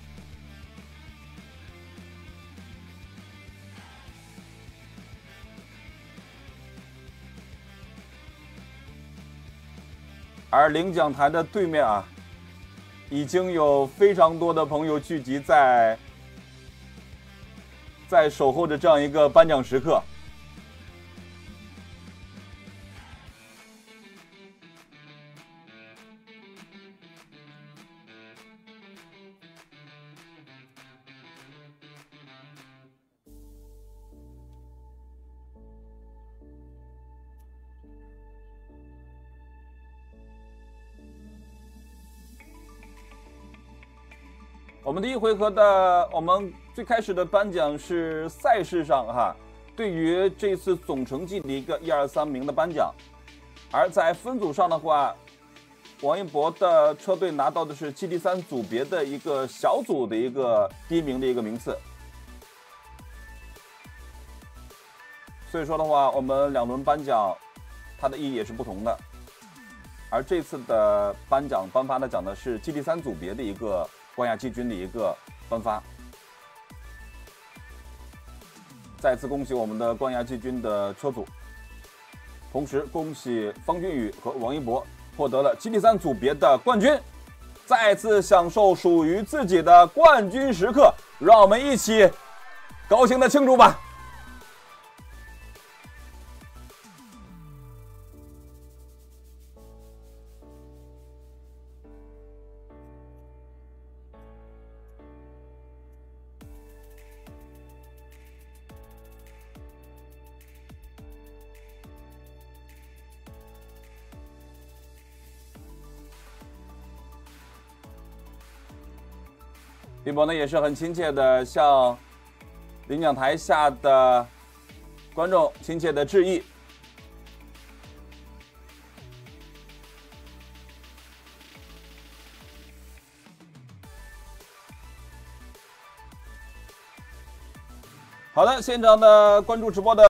而领奖台的对面啊，已经有非常多的朋友聚集在在守候着这样一个颁奖时刻。我们第一回合的，我们最开始的颁奖是赛事上哈，对于这次总成绩的一个一二三名的颁奖，而在分组上的话，王一博的车队拿到的是 G T 三组别的一个小组的一个第一名的一个名次。所以说的话，我们两轮颁奖，它的意义也是不同的。而这次的颁奖颁发的奖的是 G T 三组别的一个冠亚季军的一个颁发。再次恭喜我们的冠亚季军的车组，同时恭喜方俊宇和王一博获得了 G T 三组别的冠军，再次享受属于自己的冠军时刻，让我们一起高兴的庆祝吧！一博呢也是很亲切的向领奖台下的观众亲切的致意。好的，现场的关注直播的。